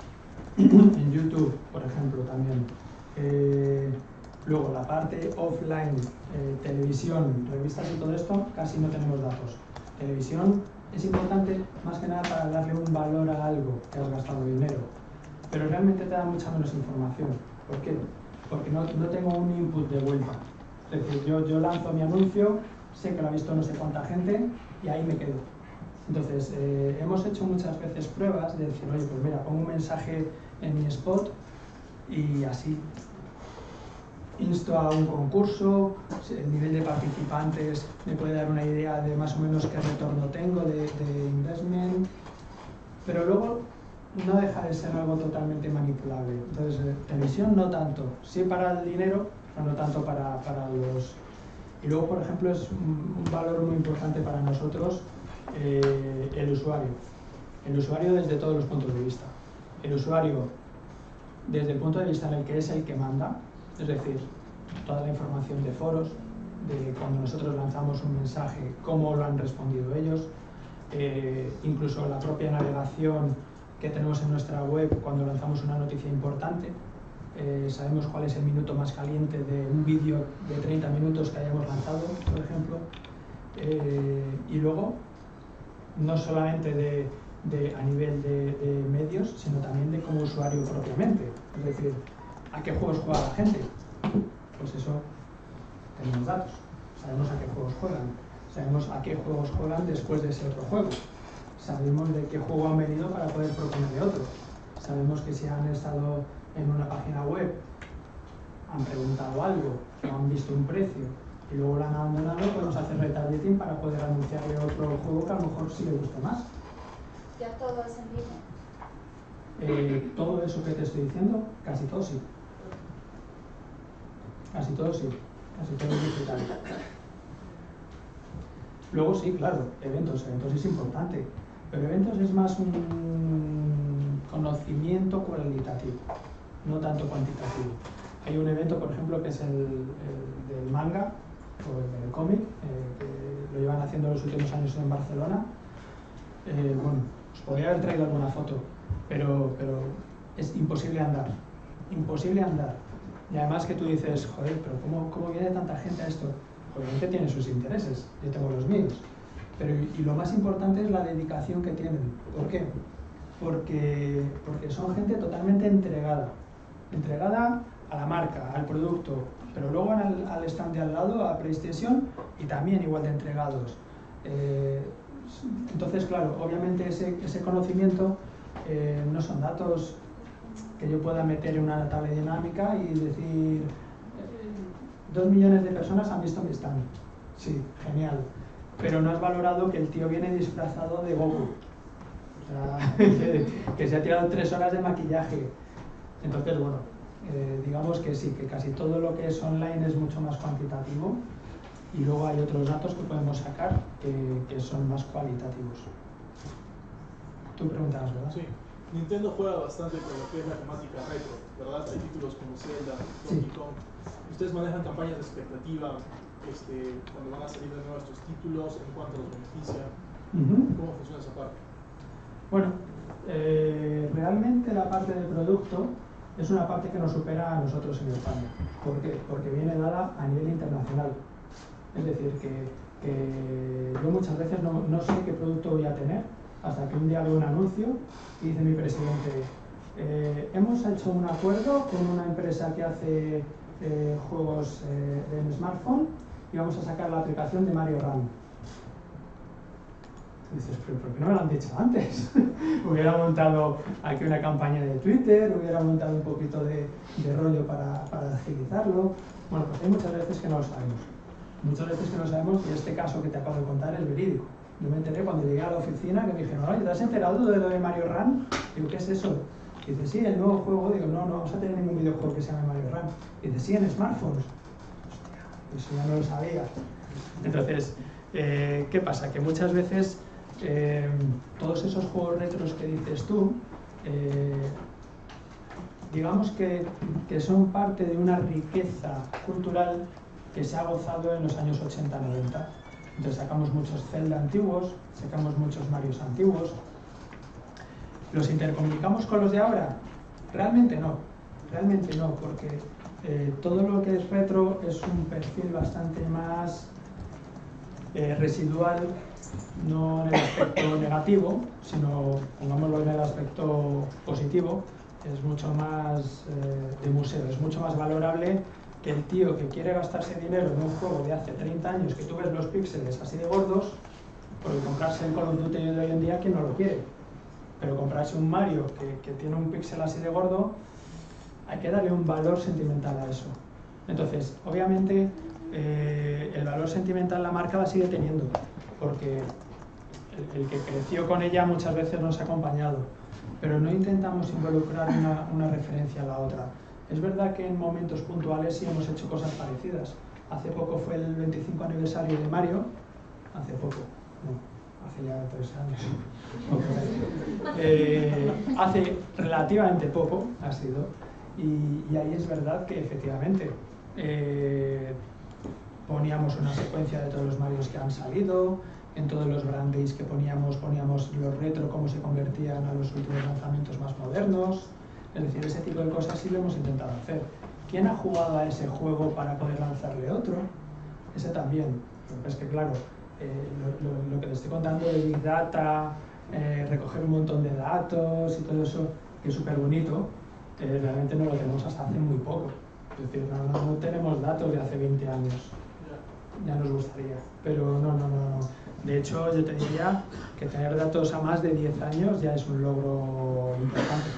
Speaker 2: en YouTube, por ejemplo, también. Eh, luego, la parte offline, eh, televisión, revistas y todo esto, casi no tenemos datos. Televisión es importante más que nada para darle un valor a algo que has gastado dinero, pero realmente te da mucha menos información. ¿Por qué? Porque no, no tengo un input de vuelta. Es decir, yo, yo lanzo mi anuncio, sé que lo ha visto no sé cuánta gente y ahí me quedo. Entonces, eh, hemos hecho muchas veces pruebas de decir, oye, pues mira, pongo un mensaje en mi spot y así insto a un concurso, el nivel de participantes me puede dar una idea de más o menos qué retorno tengo de, de investment, pero luego no deja de ser algo totalmente manipulable. Entonces, eh, televisión no tanto, sí para el dinero, pero no tanto para, para los... Y luego, por ejemplo, es un, un valor muy importante para nosotros eh, el usuario. El usuario desde todos los puntos de vista. El usuario desde el punto de vista en el que es el que manda, es decir, toda la información de foros, de cuando nosotros lanzamos un mensaje, cómo lo han respondido ellos, eh, incluso la propia navegación que tenemos en nuestra web cuando lanzamos una noticia importante. Eh, sabemos cuál es el minuto más caliente de un vídeo de treinta minutos que hayamos lanzado, por ejemplo. Eh, y luego, no solamente de, de, a nivel de, de medios, sino también de como usuario propiamente. Es decir, ¿a qué juegos juega la gente? Pues eso, tenemos datos. Sabemos a qué juegos juegan. Sabemos a qué juegos juegan después de ese otro juego. Sabemos de qué juego han venido para poder proponerle otro. Sabemos que si han estado en una página web, han preguntado algo, o han visto un precio, y luego lo han abandonado, podemos hacer retargeting para poder anunciarle otro juego que a lo mejor sí le guste más.
Speaker 8: ¿Ya todo es en línea?
Speaker 2: Eh, todo eso que te estoy diciendo, casi todo sí. Casi todo sí. Casi todo es digital. Luego sí, claro, eventos. Eventos es importante. Pero eventos es más un conocimiento cualitativo, no tanto cuantitativo. Hay un evento, por ejemplo, que es el, el del manga, o el del cómic, eh, que lo llevan haciendo los últimos años en Barcelona. Eh, bueno, os podría haber traído alguna foto, pero, pero es imposible andar. Imposible andar. Y además que tú dices, joder, pero ¿cómo, cómo viene tanta gente a esto? Obviamente tiene sus intereses, yo tengo los míos. Pero, y lo más importante es la dedicación que tienen. ¿Por qué? Porque, porque son gente totalmente entregada. Entregada a la marca, al producto, pero luego al, al stand de al lado, a PlayStation, y también igual de entregados. Eh, entonces, claro, obviamente ese, ese conocimiento eh, no son datos que yo pueda meter en una tabla dinámica y decir, dos millones de personas han visto mi stand. Sí, genial. Pero no has valorado que el tío viene disfrazado de Goku. O sea, que, que se ha tirado tres horas de maquillaje. Entonces, bueno, eh, digamos que sí, que casi todo lo que es online es mucho más cuantitativo y luego hay otros datos que podemos sacar que, que son más cualitativos. Tú preguntabas, ¿verdad?
Speaker 9: Sí. Nintendo juega bastante con lo que es la temática retro, ¿verdad? Hay títulos como Zelda, Donkey Kong. Ustedes manejan campañas de expectativa este, cuando van a salir de nuevo estos títulos, en cuanto los beneficia?
Speaker 2: Uh-huh.
Speaker 9: ¿Cómo funciona esa parte?
Speaker 2: Bueno, eh, realmente la parte del producto es una parte que nos supera a nosotros en España. ¿Por qué? Porque viene dada a nivel internacional. Es decir, que, que yo muchas veces no, no sé qué producto voy a tener hasta que un día veo un anuncio y dice mi presidente, eh, hemos hecho un acuerdo con una empresa que hace eh, juegos eh, en smartphone y vamos a sacar la aplicación de Mario Run. Y dices, pero ¿por qué no me lo han dicho antes? Hubiera montado aquí una campaña de Twitter, hubiera montado un poquito de, de rollo para, para agilizarlo. Bueno, pues hay muchas veces que no lo sabemos. Muchas veces que no lo sabemos y este caso que te acabo de contar es verídico. Yo me enteré cuando llegué a la oficina que me dijeron, oye, ¿te has enterado de lo de Mario Run? Digo, ¿qué es eso? Y dice, sí, el nuevo juego. Digo, no, no vamos a tener ningún videojuego que se llame Mario Run. Y dice, sí, en smartphones. Hostia, eso ya no lo sabía. Entonces, eh, ¿qué pasa? Que muchas veces eh, todos esos juegos retros que dices tú, eh, digamos que, que son parte de una riqueza cultural que se ha gozado en los años ochenta noventa. Entonces sacamos muchos Zelda antiguos, sacamos muchos Marios antiguos. ¿Los intercomunicamos con los de ahora? Realmente no, realmente no, porque eh, todo lo que es retro es un perfil bastante más eh, residual, no en el aspecto negativo, sino, pongámoslo en el aspecto positivo, es mucho más eh, de museo, es mucho más valorable que el tío que quiere gastarse dinero en un juego de hace treinta años, que tú ves los píxeles así de gordos, porque comprarse el Call of Duty de hoy en día, ¿quién no lo quiere? Pero comprarse un Mario que, que tiene un píxel así de gordo, hay que darle un valor sentimental a eso. Entonces, obviamente, eh, el valor sentimental la marca la sigue teniendo, porque el, el que creció con ella muchas veces nos ha acompañado, pero no intentamos involucrar una, una referencia a la otra. Es verdad que en momentos puntuales sí hemos hecho cosas parecidas. Hace poco fue el veinticinco aniversario de Mario, hace poco, no, hace ya tres años. eh, hace relativamente poco ha sido, y, y ahí es verdad que efectivamente eh, poníamos una secuencia de todos los Marios que han salido, en todos los brand days que poníamos, poníamos los retro, cómo se convertían a los últimos lanzamientos más modernos. Es decir, ese tipo de cosas sí lo hemos intentado hacer. ¿Quién ha jugado a ese juego para poder lanzarle otro? Ese también. Pero es que, claro, eh, lo, lo, lo que te estoy contando de Big Data, eh, recoger un montón de datos y todo eso, que es súper bonito, eh, realmente no lo tenemos hasta hace muy poco. Es decir, no, no, no tenemos datos de hace veinte años. Ya nos gustaría. Pero no, no, no, no. De hecho, yo te diría que tener datos a más de diez años ya es un logro importante.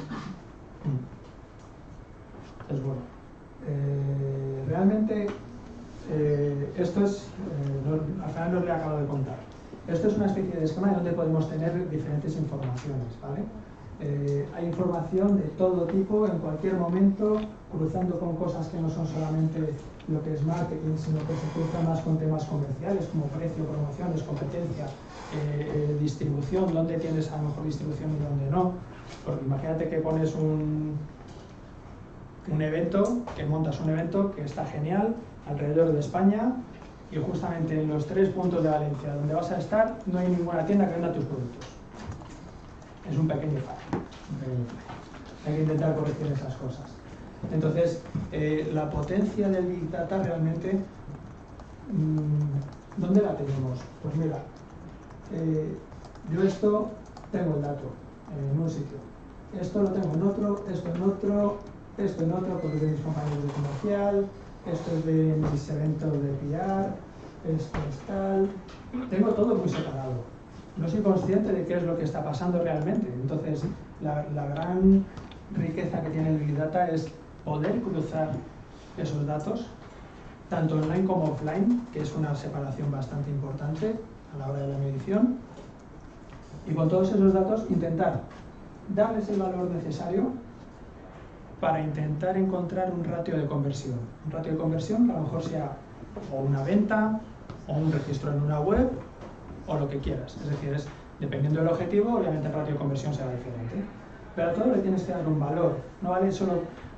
Speaker 2: Es bueno. Eh, realmente, eh, esto es, eh, no, al final no le acabo de contar. Esto es una especie de esquema donde podemos tener diferentes informaciones, ¿vale? Eh, hay información de todo tipo, en cualquier momento, cruzando con cosas que no son solamente lo que es marketing, sino que se cruzan más con temas comerciales, como precio, promociones, competencia, eh, eh, distribución, dónde tienes a lo mejor distribución y dónde no. Porque imagínate que pones un, un evento, que montas un evento que está genial alrededor de España y justamente en los tres puntos de Valencia donde vas a estar no hay ninguna tienda que venda tus productos. Es un pequeño fallo. Un pequeño fallo. Hay que intentar corregir esas cosas. Entonces, eh, la potencia del Big Data realmente, mmm, ¿dónde la tenemos? Pues mira, eh, yo esto tengo el dato en un sitio, esto lo tengo en otro, esto en otro, esto en otro, porque de mis compañeros de comercial, esto es de mis eventos de P R, esto es tal, tengo todo muy separado. No soy consciente de qué es lo que está pasando realmente. Entonces, la, la gran riqueza que tiene el Big Data es poder cruzar esos datos, tanto online como offline, que es una separación bastante importante a la hora de la medición, y con todos esos datos intentar darles el valor necesario para intentar encontrar un ratio de conversión. Un ratio de conversión que a lo mejor sea o una venta, o un registro en una web, o lo que quieras. Es decir, es, dependiendo del objetivo, obviamente el ratio de conversión será diferente. Pero a todo le tienes que dar un valor. No vale solo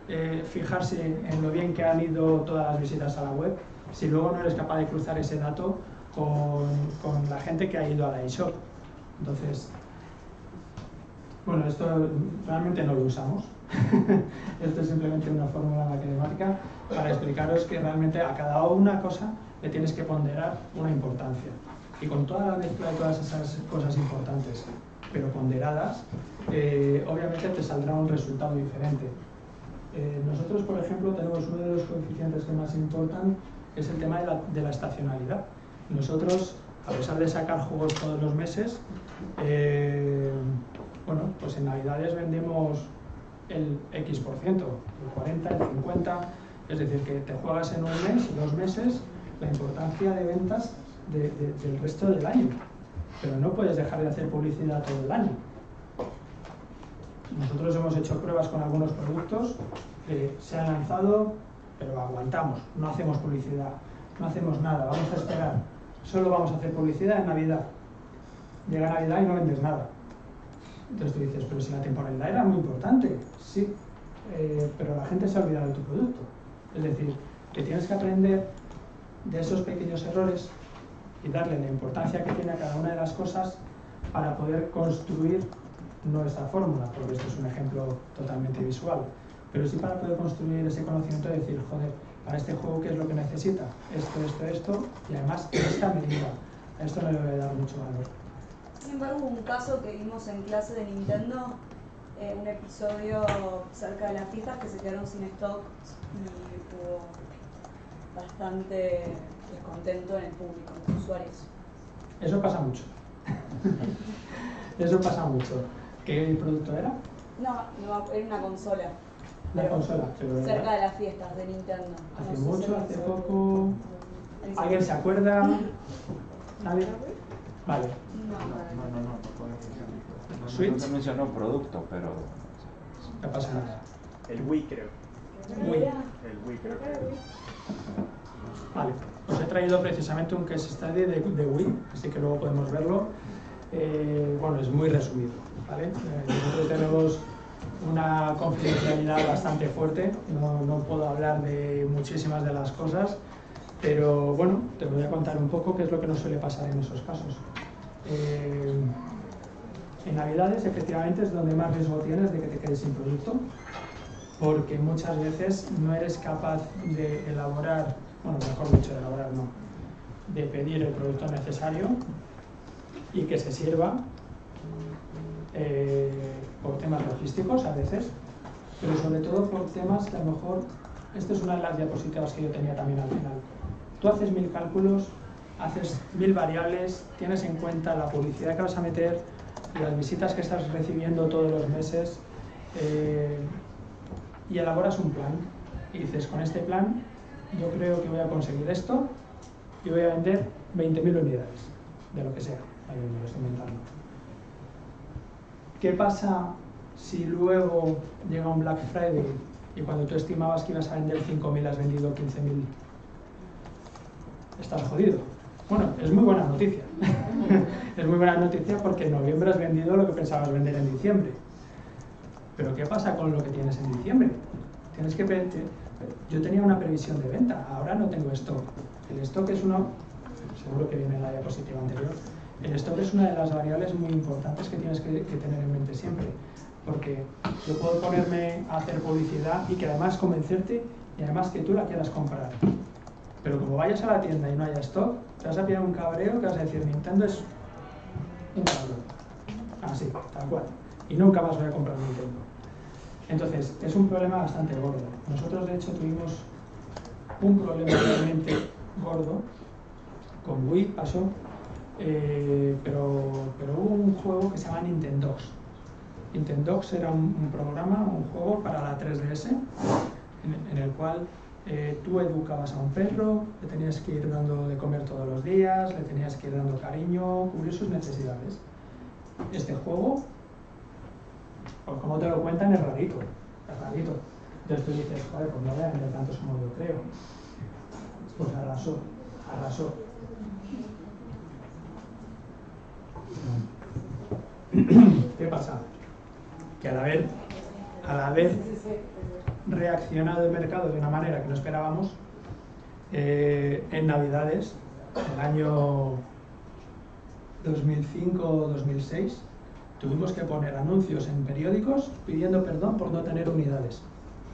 Speaker 2: eh, fijarse en lo bien que han ido todas las visitas a la web si luego no eres capaz de cruzar ese dato con, con la gente que ha ido a la eShop? Entonces, bueno, esto realmente no lo usamos. Esto es simplemente una fórmula matemática para explicaros que realmente a cada una cosa le tienes que ponderar una importancia. Y con toda la mezcla de todas esas cosas importantes, pero ponderadas, eh, obviamente te saldrá un resultado diferente. Eh, nosotros, por ejemplo, tenemos uno de los coeficientes que más importan, que es el tema de la, de la estacionalidad. Nosotros, a pesar de sacar juegos todos los meses, eh, bueno, pues en Navidades vendemos el X por ciento, el cuarenta, el cincuenta, es decir, que te juegas en un mes, dos meses, la importancia de ventas de, de, del resto del año. Pero no puedes dejar de hacer publicidad todo el año. Nosotros hemos hecho pruebas con algunos productos que se han lanzado, pero aguantamos, no hacemos publicidad, no hacemos nada, vamos a esperar. Solo vamos a hacer publicidad en Navidad. Llega Navidad y no vendes nada. Entonces tú dices, pero si la temporalidad era muy importante, sí, eh, pero la gente se ha olvidado de tu producto. Es decir, que tienes que aprender de esos pequeños errores y darle la importancia que tiene a cada una de las cosas para poder construir, no esta fórmula, porque esto es un ejemplo totalmente visual, pero sí para poder construir ese conocimiento de decir, joder, para este juego, ¿qué es lo que necesita? Esto, esto, esto, y además en esta medida. A esto no le voy a dar mucho valor.
Speaker 8: Sin embargo, hubo un caso que vimos en clase de Nintendo, eh, un episodio cerca de las fiestas que se quedaron sin stock y hubo bastante descontento en el público, en los usuarios.
Speaker 2: Eso pasa mucho. Eso pasa mucho. ¿Qué producto era?
Speaker 8: No, no, era una consola.
Speaker 2: La consola, pero
Speaker 8: cerca
Speaker 2: era...
Speaker 8: de las fiestas de Nintendo.
Speaker 2: Hace
Speaker 8: No sé
Speaker 2: mucho,
Speaker 8: si
Speaker 2: hace
Speaker 8: se-
Speaker 2: poco. ¿Alguien se acuerda? ¿Nadie? Vale.
Speaker 8: No,
Speaker 10: No, no, no, no podemos mencionar.
Speaker 2: Switch.
Speaker 10: No se mencionó producto, pero...
Speaker 2: No pasa nada.
Speaker 9: El Wii, creo.
Speaker 2: Wii.
Speaker 9: El Wii, creo.
Speaker 2: Vale, os he traído precisamente un case study de, de Wii, así que luego podemos verlo. Eh, bueno, es muy resumido, ¿vale? Eh, nosotros tenemos una confidencialidad bastante fuerte, no, no puedo hablar de muchísimas de las cosas, pero bueno, te voy a contar un poco qué es lo que nos suele pasar en esos casos. Eh, en Navidades, efectivamente, es donde más riesgo tienes de que te quedes sin producto, porque muchas veces no eres capaz de elaborar, bueno, mejor dicho, de elaborar no, de pedir el producto necesario y que se sirva eh, por temas logísticos a veces, pero sobre todo por temas que a lo mejor, esta es una de las diapositivas que yo tenía también al final. Tú haces mil cálculos, haces mil variables, tienes en cuenta la publicidad que vas a meter, las visitas que estás recibiendo todos los meses, eh, y elaboras un plan y dices, con este plan yo creo que voy a conseguir esto y voy a vender veinte mil unidades, de lo que sea, ahí me lo estoy inventando. ¿Qué pasa si luego llega un Black Friday y cuando tú estimabas que ibas a vender cinco mil has vendido quince mil? Estás jodido. Bueno, es muy buena noticia. Es muy buena noticia porque en noviembre has vendido lo que pensabas vender en diciembre. Pero ¿qué pasa con lo que tienes en diciembre? Tienes que pre- Yo tenía una previsión de venta, ahora no tengo stock. El stock es uno, seguro que viene en la diapositiva anterior, el stock es una de las variables muy importantes que tienes que, que tener en mente siempre. Porque yo puedo ponerme a hacer publicidad y que además convencerte y además que tú la quieras comprar. Pero como vayas a la tienda y no haya stock, te vas a pillar un cabreo que vas a decir, Nintendo es un cabrón. Así, tal cual. Y nunca más voy a comprar Nintendo. Entonces, es un problema bastante gordo. Nosotros, de hecho, tuvimos un problema realmente gordo. Con Wii pasó, eh, pero, pero hubo un juego que se llama Nintendogs. Nintendogs era un, un programa, un juego para la tres D S, en, en el cual eh, tú educabas a un perro, le tenías que ir dando de comer todos los días, le tenías que ir dando cariño, cubrir sus necesidades. Este juego, pues como te lo cuentan, es rarito, es rarito. Entonces tú dices, joder, pues no voy a vender tantos como yo creo. Pues arrasó, arrasó. ¿Qué pasa? Que al haber, al haber reaccionado el mercado de una manera que no esperábamos, eh, en Navidades, el año dos mil cinco o dos mil seis, tuvimos que poner anuncios en periódicos pidiendo perdón por no tener unidades.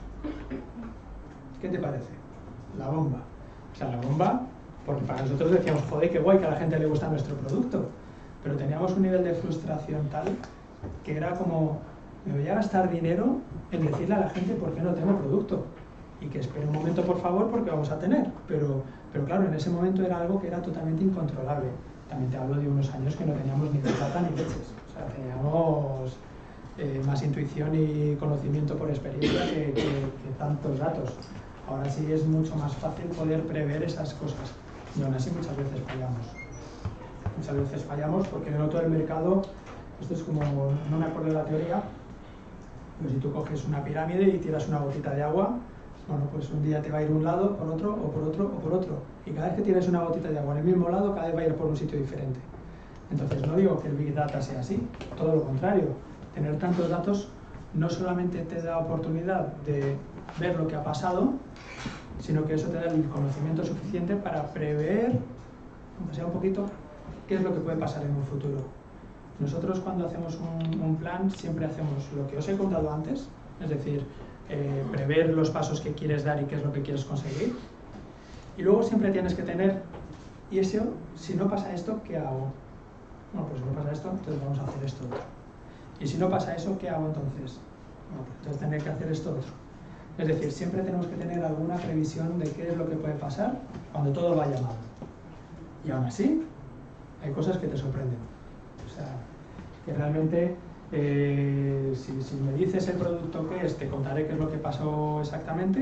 Speaker 2: ¿Qué te parece? La bomba. O sea, la bomba, porque para nosotros decíamos, joder, qué guay que a la gente le gusta nuestro producto. Pero teníamos un nivel de frustración tal que era como, me voy a gastar dinero en decirle a la gente por qué no tengo producto. Y que espere un momento, por favor, porque vamos a tener. Pero, pero claro, en ese momento era algo que era totalmente incontrolable. También te hablo de unos años que no teníamos ni plata ni leches. O sea, teníamos eh, más intuición y conocimiento por experiencia que, que, que tantos datos. Ahora sí es mucho más fácil poder prever esas cosas. Y aún así muchas veces fallamos. Muchas veces fallamos porque no todo el mercado, esto es como, no me acuerdo de la teoría, pero si tú coges una pirámide y tiras una gotita de agua, bueno, pues un día te va a ir un lado, por otro, o por otro, o por otro. Y cada vez que tienes una gotita de agua en el mismo lado, cada vez va a ir por un sitio diferente. Entonces no digo que el Big Data sea así, todo lo contrario. Tener tantos datos no solamente te da oportunidad de ver lo que ha pasado, sino que eso te da el conocimiento suficiente para prever, aunque sea un poquito, qué es lo que puede pasar en un futuro. Nosotros cuando hacemos un, un plan siempre hacemos lo que os he contado antes, es decir, eh, prever los pasos que quieres dar y qué es lo que quieres conseguir. Y luego siempre tienes que tener, y eso, si no pasa esto, ¿qué hago? Bueno, pues si no pasa esto, entonces vamos a hacer esto otro. Y si no pasa eso, ¿qué hago entonces? Bueno, pues entonces tendré que hacer esto otro. Es decir, siempre tenemos que tener alguna previsión de qué es lo que puede pasar cuando todo vaya mal. Y aún así, hay cosas que te sorprenden. O sea, que realmente, eh, si, si me dices el producto que es, te contaré qué es lo que pasó exactamente,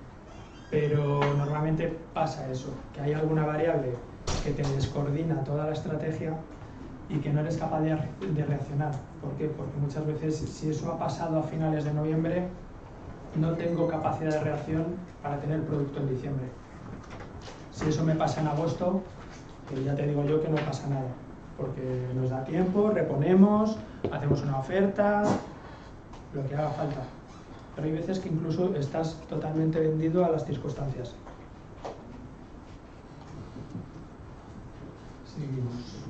Speaker 2: pero normalmente pasa eso, que hay alguna variable que te descoordina toda la estrategia y que no eres capaz de, de reaccionar. ¿Por qué? Porque muchas veces, si eso ha pasado a finales de noviembre, no tengo capacidad de reacción para tener producto en diciembre. Si eso me pasa en agosto, pues ya te digo yo que no pasa nada, porque nos da tiempo, reponemos, hacemos una oferta, lo que haga falta. Pero hay veces que incluso estás totalmente vendido a las circunstancias. Seguimos.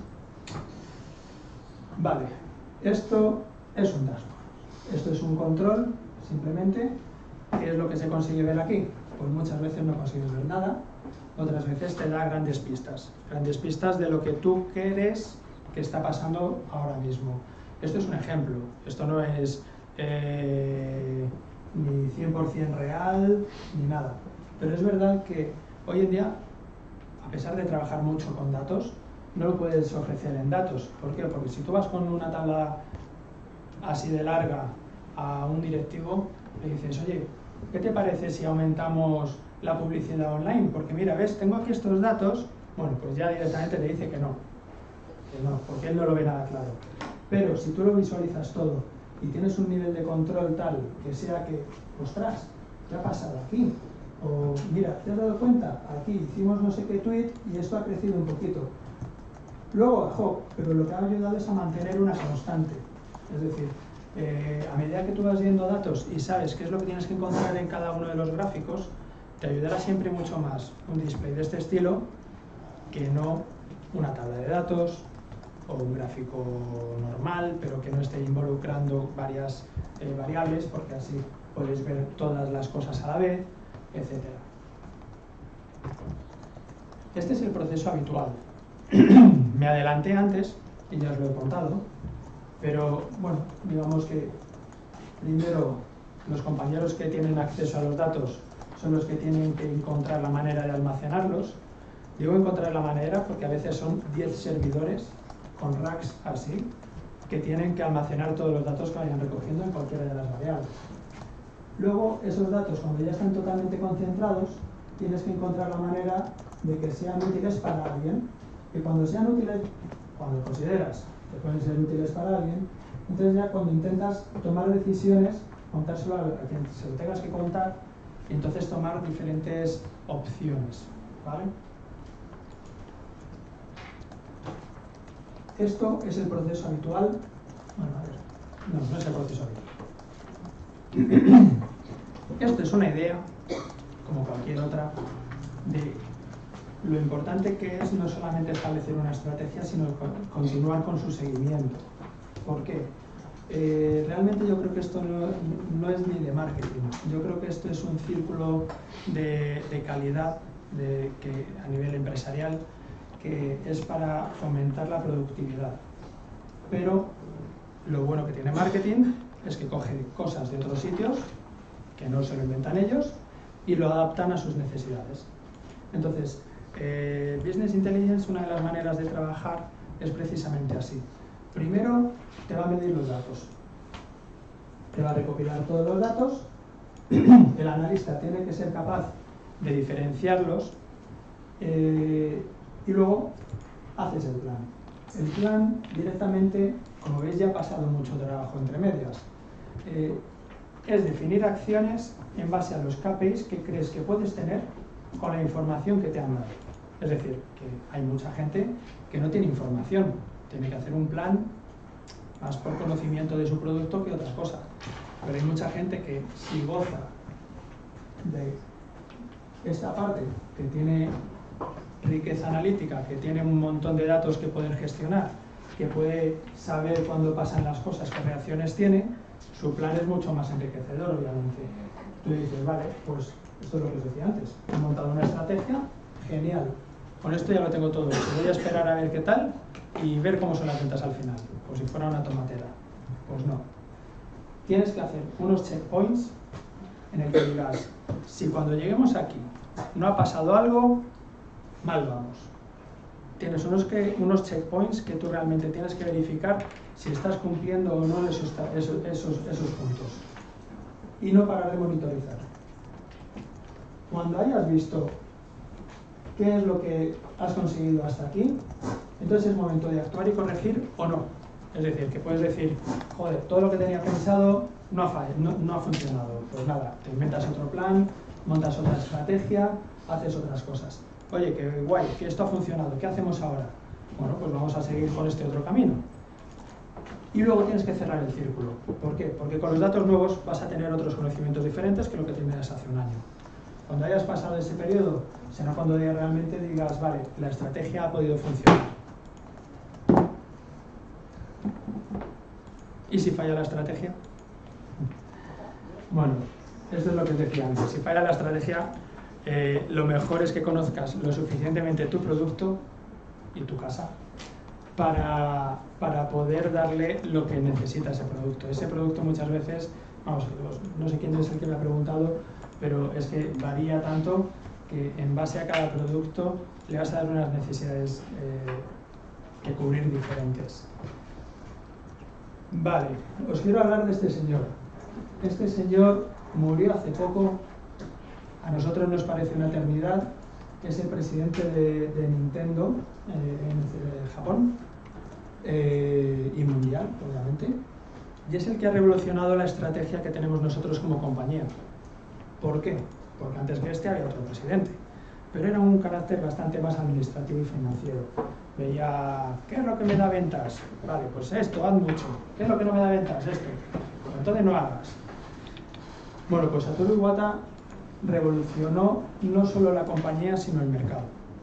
Speaker 2: Vale, esto es un dashboard. Esto es un control, simplemente. ¿Qué es lo que se consigue ver aquí? Pues muchas veces no consigues ver nada, otras veces te da grandes pistas. Grandes pistas de lo que tú crees que está pasando ahora mismo. Esto es un ejemplo, esto no es eh, ni cien por cien real, ni nada. Pero es verdad que hoy en día, a pesar de trabajar mucho con datos, no lo puedes ofrecer en datos. ¿Por qué? Porque si tú vas con una tabla así de larga a un directivo, le dices, oye, ¿qué te parece si aumentamos la publicidad online? Porque mira, ves, tengo aquí estos datos. Bueno, pues ya directamente le dice que no, que no, porque él no lo ve nada claro. Pero si tú lo visualizas todo y tienes un nivel de control tal que sea que, ostras, ¿qué ha pasado aquí? O mira, ¿te has dado cuenta? Aquí hicimos no sé qué tweet y esto ha crecido un poquito. Luego bajó, pero lo que ha ayudado es a mantener una constante. Es decir, eh, a medida que tú vas viendo datos y sabes qué es lo que tienes que encontrar en cada uno de los gráficos, te ayudará siempre mucho más un display de este estilo que no una tabla de datos o un gráfico normal, pero que no esté involucrando varias eh, variables, porque así podéis ver todas las cosas a la vez, etcétera. Este es el proceso habitual. Me adelanté antes y ya os lo he contado, pero bueno, digamos que primero los compañeros que tienen acceso a los datos son los que tienen que encontrar la manera de almacenarlos. Digo encontrar la manera porque a veces son diez servidores con racks así, que tienen que almacenar todos los datos que vayan recogiendo en cualquiera de las variables. Luego, esos datos, cuando ya están totalmente concentrados, tienes que encontrar la manera de que sean útiles para alguien. Y cuando sean útiles, cuando consideras que pueden ser útiles para alguien, entonces ya cuando intentas tomar decisiones, contárselo a quien se lo tengas que contar, y entonces tomar diferentes opciones, ¿vale? Esto es el proceso habitual. Bueno, a ver, no, no es el proceso habitual. Esto es una idea, como cualquier otra, de lo importante que es no solamente establecer una estrategia, sino continuar con su seguimiento. ¿Por qué? Eh, realmente yo creo que esto no, no es ni de marketing. Yo creo que esto es un círculo de, de calidad de, que, a nivel empresarial, que es para fomentar la productividad. Pero lo bueno que tiene marketing es que coge cosas de otros sitios, que no se lo inventan ellos, y lo adaptan a sus necesidades. Entonces, eh, Business Intelligence, una de las maneras de trabajar es precisamente así. Primero, te va a medir los datos. Te va a recopilar todos los datos. El analista tiene que ser capaz de diferenciarlos eh, y luego haces el plan. El plan directamente, como veis, ya ha pasado mucho trabajo entre medias. Eh, es definir acciones en base a los K P Is que crees que puedes tener con la información que te han dado. Es decir, que hay mucha gente que no tiene información, tiene que hacer un plan más por conocimiento de su producto que otra cosa. Pero hay mucha gente que, si goza de esta parte, que tiene riqueza analítica, que tiene un montón de datos que poder gestionar, que puede saber cuándo pasan las cosas, qué reacciones tiene, su plan es mucho más enriquecedor, obviamente. Tú dices, vale, pues esto es lo que os decía antes, he montado una estrategia, genial, con esto ya lo tengo todo hecho, voy a esperar a ver qué tal y ver cómo son las ventas al final, como si fuera una tomatera. Pues no. Tienes que hacer unos checkpoints en el que digas, si cuando lleguemos aquí no ha pasado algo, mal vamos. Tienes unos, que, unos checkpoints que tú realmente tienes que verificar si estás cumpliendo o no esos, esos, esos, esos puntos. Y no parar de monitorizar. Cuando hayas visto qué es lo que has conseguido hasta aquí, entonces es momento de actuar y corregir o no. Es decir, que puedes decir, joder, todo lo que tenía pensado no ha, fall, no, no ha funcionado. Pues nada, te inventas otro plan, montas otra estrategia, haces otras cosas. Oye, que guay, que esto ha funcionado, ¿qué hacemos ahora? Bueno, pues vamos a seguir con este otro camino. Y luego tienes que cerrar el círculo. ¿Por qué? Porque con los datos nuevos vas a tener otros conocimientos diferentes que lo que tenías hace un año. Cuando hayas pasado ese periodo, será cuando realmente digas, vale, la estrategia ha podido funcionar. ¿Y si falla la estrategia? Bueno, esto es lo que os decía antes. Si falla la estrategia, eh, lo mejor es que conozcas lo suficientemente tu producto y tu casa para, para poder darle lo que necesita ese producto. Ese producto muchas veces, vamos, no sé quién es el que me ha preguntado, pero es que varía tanto que en base a cada producto le vas a dar unas necesidades eh, que cubrir diferentes. Vale, os quiero hablar de este señor. Este señor murió hace poco, a nosotros nos parece una eternidad, es el presidente de, de Nintendo eh, en Japón eh, y mundial, obviamente, y es el que ha revolucionado la estrategia que tenemos nosotros como compañía. ¿Por qué? Porque antes que este había otro presidente, pero era un carácter bastante más administrativo y financiero. Veía, ¿qué es lo que me da ventas? Vale, pues esto, haz mucho. ¿Qué es lo que no me da ventas? Esto. Pues entonces no hagas. Bueno, pues Satoru Iwata revolucionó no solo la compañía, sino el mercado.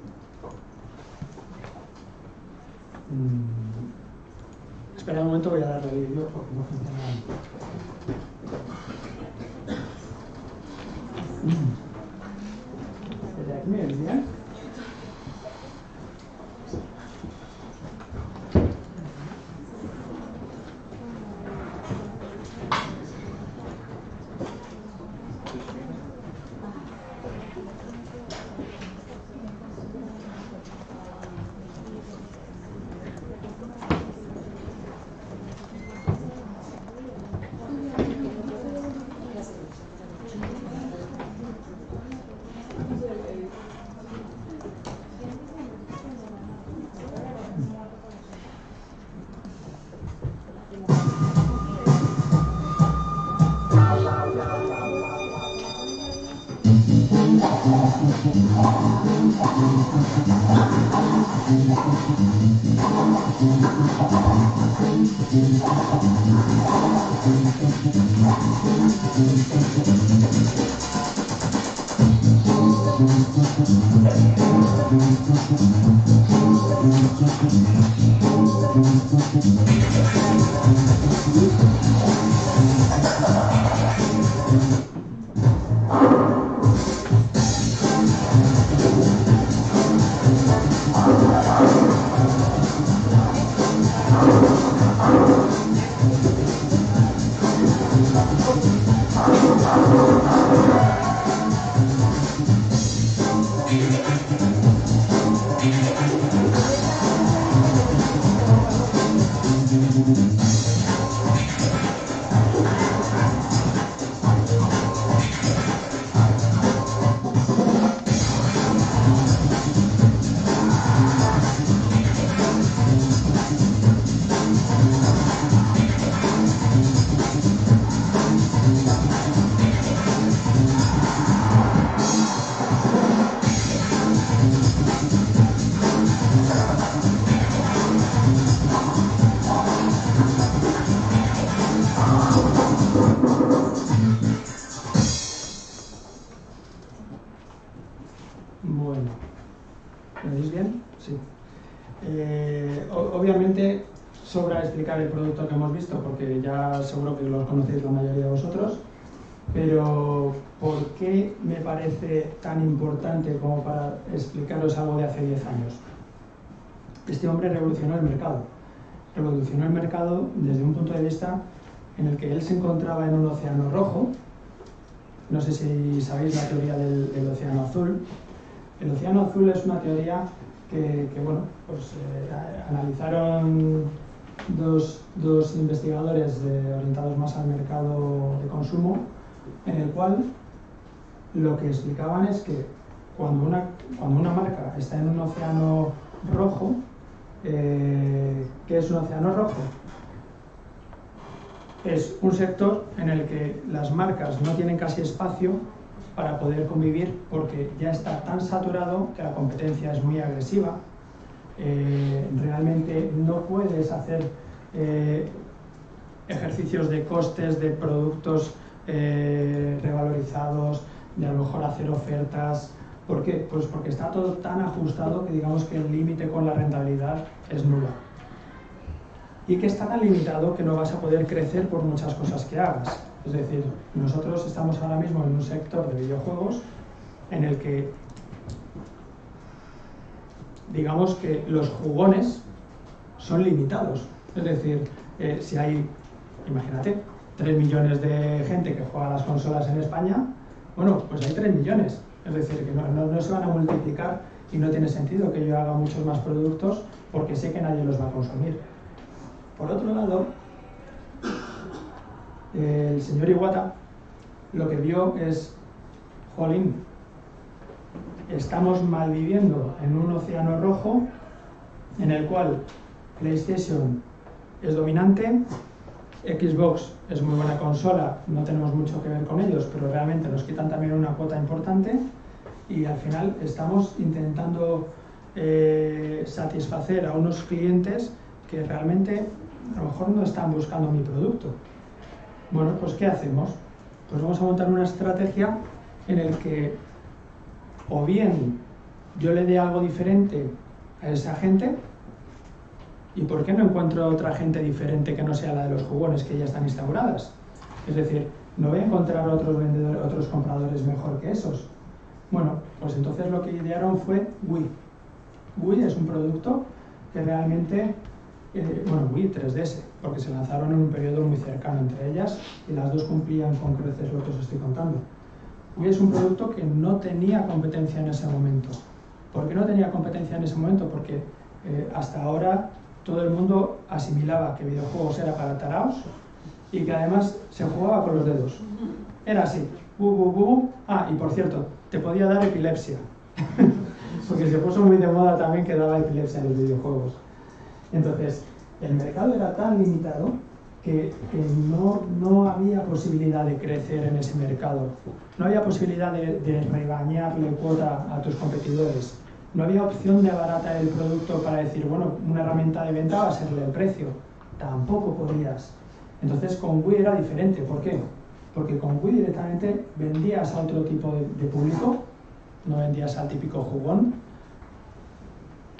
Speaker 2: Mm. Espera un momento, voy a darle el vídeo porque no funciona. ¿Desde aquí me ves bien?
Speaker 11: Thank you.
Speaker 2: Bueno, ¿me oís bien? Sí. Eh, obviamente sobra explicar el producto que hemos visto porque ya seguro que lo conocéis la mayoría de vosotros, pero ¿por qué me parece tan importante como para explicaros algo de hace diez años? Este hombre revolucionó el mercado. Revolucionó el mercado desde un punto de vista en el que él se encontraba en un océano rojo. No sé si sabéis la teoría del, del océano azul. El océano azul es una teoría que, que bueno, pues eh, analizaron dos, dos investigadores de, orientados más al mercado de consumo, en el cual lo que explicaban es que cuando una, cuando una marca está en un océano rojo, eh, ¿qué es un océano rojo? Es un sector en el que las marcas no tienen casi espacio para poder convivir porque ya está tan saturado que la competencia es muy agresiva. Eh, realmente no puedes hacer eh, ejercicios de costes de productos eh, revalorizados, de a lo mejor hacer ofertas. ¿Por qué? Pues porque está todo tan ajustado que digamos que el límite con la rentabilidad es nula. Y que está tan limitado que no vas a poder crecer por muchas cosas que hagas. Es decir, nosotros estamos ahora mismo en un sector de videojuegos en el que, digamos que los jugones son limitados. Es decir, eh, si hay, imagínate, tres millones de gente que juega a las consolas en España, bueno, pues hay tres millones. Es decir, que no, no, no se van a multiplicar y no tiene sentido que yo haga muchos más productos porque sé que nadie los va a consumir. Por otro lado, el señor Iwata lo que vio es, jolín, estamos malviviendo en un océano rojo en el cual PlayStation es dominante, Xbox es muy buena consola, no tenemos mucho que ver con ellos, pero realmente nos quitan también una cuota importante y al final estamos intentando eh, satisfacer a unos clientes que realmente a lo mejor no están buscando mi producto. Bueno, pues ¿qué hacemos? Pues vamos a montar una estrategia en el que o bien yo le dé algo diferente a esa gente, y ¿por qué no encuentro otra gente diferente que no sea la de los jugones que ya están instauradas? Es decir, no voy a encontrar otros vendedores, otros compradores mejor que esos. Bueno, pues entonces lo que idearon fue Wii. Wii es un producto que realmente, eh, bueno, Wii tres D S, porque se lanzaron en un periodo muy cercano entre ellas y las dos cumplían con creces lo que os estoy contando. Wii es un producto que no tenía competencia en ese momento. ¿Por qué no tenía competencia en ese momento? Porque eh, hasta ahora todo el mundo asimilaba que videojuegos era para taraos y que además se jugaba con los dedos. Era así, bu, bu, bu. Ah, y por cierto, te podía dar epilepsia. Porque se puso muy de moda también que daba epilepsia en los videojuegos. Entonces, el mercado era tan limitado que, que no, no había posibilidad de crecer en ese mercado. No había posibilidad de, de rebañarle cuota a tus competidores. No había opción de abaratar el producto para decir, bueno, una herramienta de venta va a serle el precio. Tampoco podías. Entonces con Wii era diferente. ¿Por qué? Porque con Wii directamente vendías a otro tipo de, de público, no vendías al típico jugón,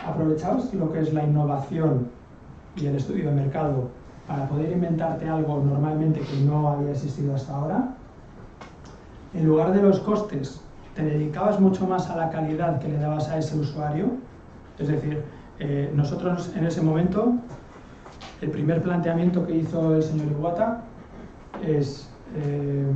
Speaker 2: aprovechaos lo que es la innovación y el estudio de mercado para poder inventarte algo normalmente que no había existido hasta ahora. En lugar de los costes, te dedicabas mucho más a la calidad que le dabas a ese usuario. Es decir, eh, nosotros en ese momento, el primer planteamiento que hizo el señor Iwata es, eh,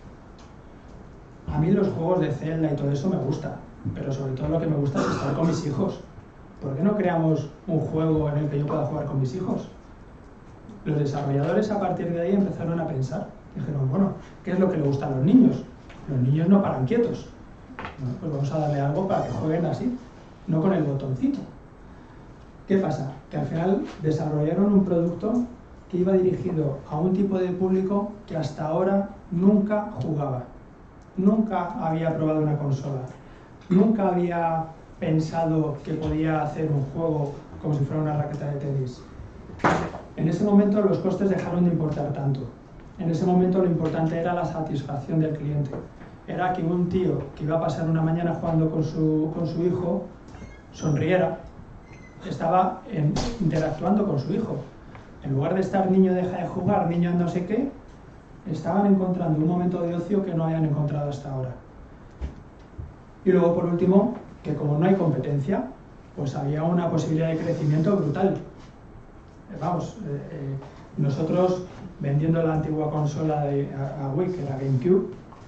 Speaker 2: a mí los juegos de Zelda y todo eso me gusta, pero sobre todo lo que me gusta es estar con mis hijos. ¿Por qué no creamos un juego en el que yo pueda jugar con mis hijos? Los desarrolladores a partir de ahí empezaron a pensar. Dijeron, bueno, ¿qué es lo que le gusta a los niños? Los niños no paran quietos. Bueno, pues vamos a darle algo para que jueguen así, no con el botoncito. ¿Qué pasa? Que al final desarrollaron un producto que iba dirigido a un tipo de público que hasta ahora nunca jugaba. Nunca había probado una consola. Nunca había pensado que podía hacer un juego como si fuera una raqueta de tenis. En ese momento los costes dejaron de importar tanto. En ese momento lo importante era la satisfacción del cliente. Era que un tío que iba a pasar una mañana jugando con su, con su hijo sonriera, estaba en, interactuando con su hijo. En lugar de estar niño deja de jugar, niño no sé qué, estaban encontrando un momento de ocio que no habían encontrado hasta ahora. Y luego, por último, que como no hay competencia, pues había una posibilidad de crecimiento brutal. Vamos, eh, eh, nosotros vendiendo la antigua consola de, a, a Wii, que era GameCube,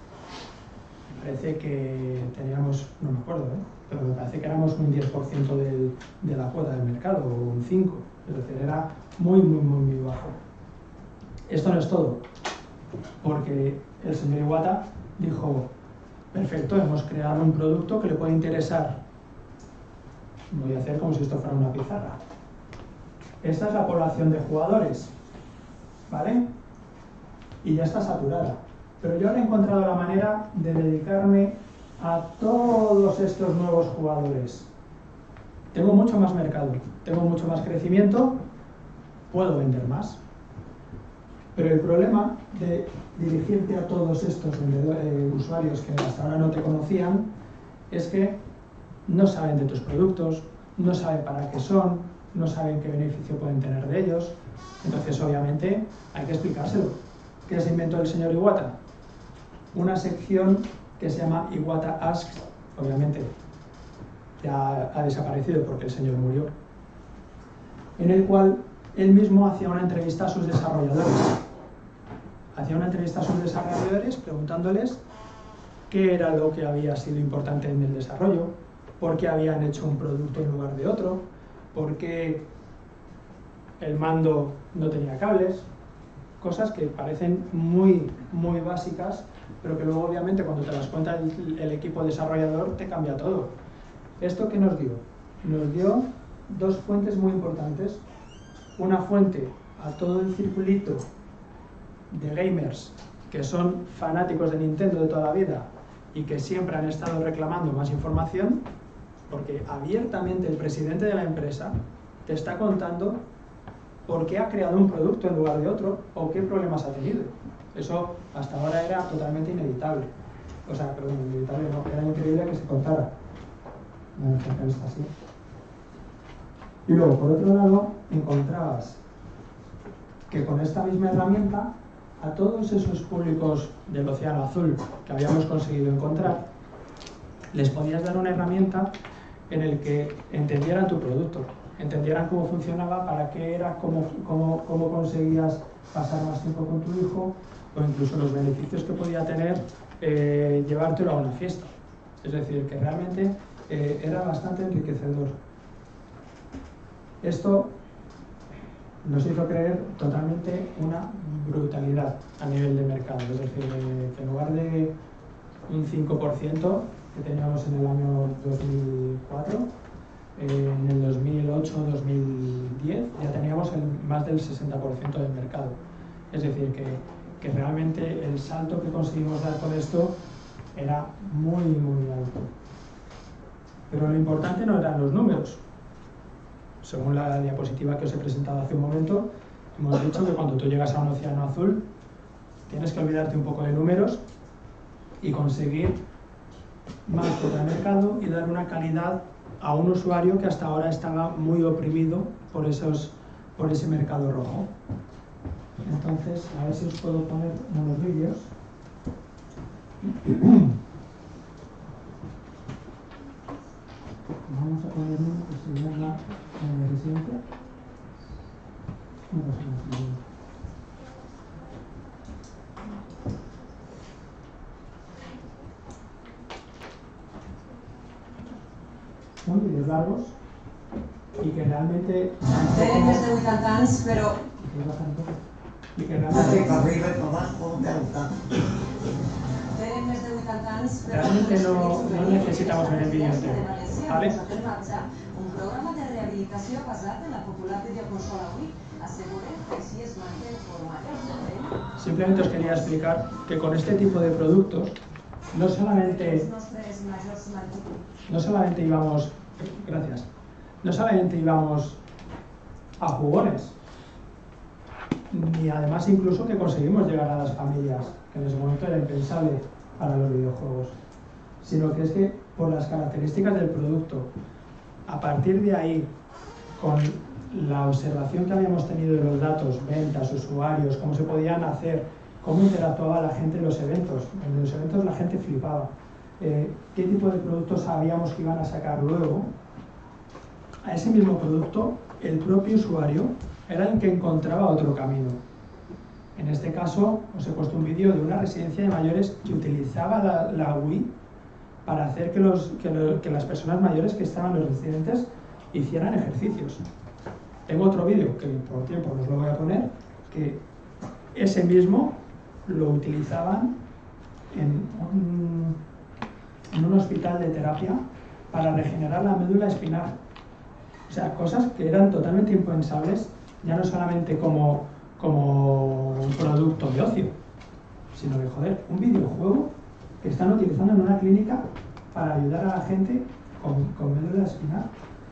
Speaker 2: me parece que teníamos, no me acuerdo, ¿eh? pero me parece que éramos un diez por ciento del, de la cuota del mercado, o un cinco por ciento, es decir, era muy, muy, muy, muy bajo. Esto no es todo, porque el señor Iwata dijo, perfecto, hemos creado un producto que le puede interesar. Voy a hacer como si esto fuera una pizarra. Esta es la población de jugadores, ¿vale? Y ya está saturada. Pero yo ahora he encontrado la manera de dedicarme a todos estos nuevos jugadores. Tengo mucho más mercado, tengo mucho más crecimiento, puedo vender más. Pero el problema de dirigirte a todos estos eh, usuarios que hasta ahora no te conocían es que no saben de tus productos, no saben para qué son, no saben qué beneficio pueden tener de ellos. Entonces, obviamente, hay que explicárselo. ¿Qué se inventó el señor Iwata? Una sección que se llama Iwata Asks, obviamente ya ha desaparecido porque el señor murió, en el cual él mismo hacía una entrevista a sus desarrolladores. Hacía una entrevista a sus desarrolladores preguntándoles qué era lo que había sido importante en el desarrollo, por qué habían hecho un producto en lugar de otro, por qué el mando no tenía cables, cosas que parecen muy, muy básicas, pero que luego obviamente cuando te las cuenta el, el equipo desarrollador te cambia todo. ¿Esto qué nos dio? Nos dio dos fuentes muy importantes. Una fuente a todo el circulito de gamers que son fanáticos de Nintendo de toda la vida y que siempre han estado reclamando más información, porque abiertamente el presidente de la empresa te está contando por qué ha creado un producto en lugar de otro o qué problemas ha tenido. Eso hasta ahora era totalmente inevitable. O sea, perdón, inevitable no, era increíble que se contara. Así. Y luego, por otro lado, encontrabas que con esta misma herramienta, a todos esos públicos del Océano Azul que habíamos conseguido encontrar, les podías dar una herramienta en el que entendieran tu producto, entendieran cómo funcionaba, para qué era, cómo, cómo, cómo conseguías pasar más tiempo con tu hijo, o incluso los beneficios que podía tener eh, llevártelo a una fiesta. Es decir, que realmente eh, era bastante enriquecedor. Esto nos hizo creer totalmente una brutalidad a nivel de mercado. Es decir, que en lugar de un cinco por ciento que teníamos en el año dos mil cuatro, eh, en el dos mil ocho dos mil diez ya teníamos el, más del sesenta por ciento del mercado. Es decir, que, que realmente el salto que conseguimos dar con esto era muy, muy alto. Pero lo importante no eran los números. Según la diapositiva que os he presentado hace un momento, hemos dicho que cuando tú llegas a un océano azul tienes que olvidarte un poco de números y conseguir más por el mercado y dar una calidad a un usuario que hasta ahora estaba muy oprimido por, esos, por ese mercado rojo. Entonces, a ver si os puedo poner unos vídeos. Vamos a poner uno que se llama eh, Residencia. No pasa nada. Son vídeos largos y que realmente...
Speaker 11: Tenen més de vuitanta anys, però...
Speaker 2: Y que realmente...
Speaker 11: Arriba, per abajo, delta. Tenen més de vuitanta anys, però...
Speaker 2: Realmente no, no necesitamos ver el vídeo entero, ¿vale?
Speaker 11: Un programa de rehabilitació basat en la popular videoconsola Wii assegura que així es manté format.
Speaker 2: Simplemente os quería explicar que con este tipo de productos no solamente... No solamente íbamos, gracias, no solamente íbamos a jugones, ni además incluso que conseguimos llegar a las familias, que en ese momento era impensable para los videojuegos, sino que es que por las características del producto, a partir de ahí, con la observación que habíamos tenido de los datos, ventas, usuarios, cómo se podían hacer, cómo interactuaba la gente en los eventos, en los eventos la gente flipaba. Eh, qué tipo de productos sabíamos que iban a sacar luego, a ese mismo producto el propio usuario era el que encontraba otro camino. En este caso os he puesto un vídeo de una residencia de mayores que utilizaba la, la Wii para hacer que, los, que, lo, que las personas mayores que estaban en los residentes hicieran ejercicios. Tengo otro vídeo que por tiempo no os lo voy a poner, que ese mismo lo utilizaban en un en un hospital de terapia para regenerar la médula espinal. O sea, cosas que eran totalmente impensables, ya no solamente como, como un producto de ocio, sino de, joder, un videojuego que están utilizando en una clínica para ayudar a la gente con, con médula espinal.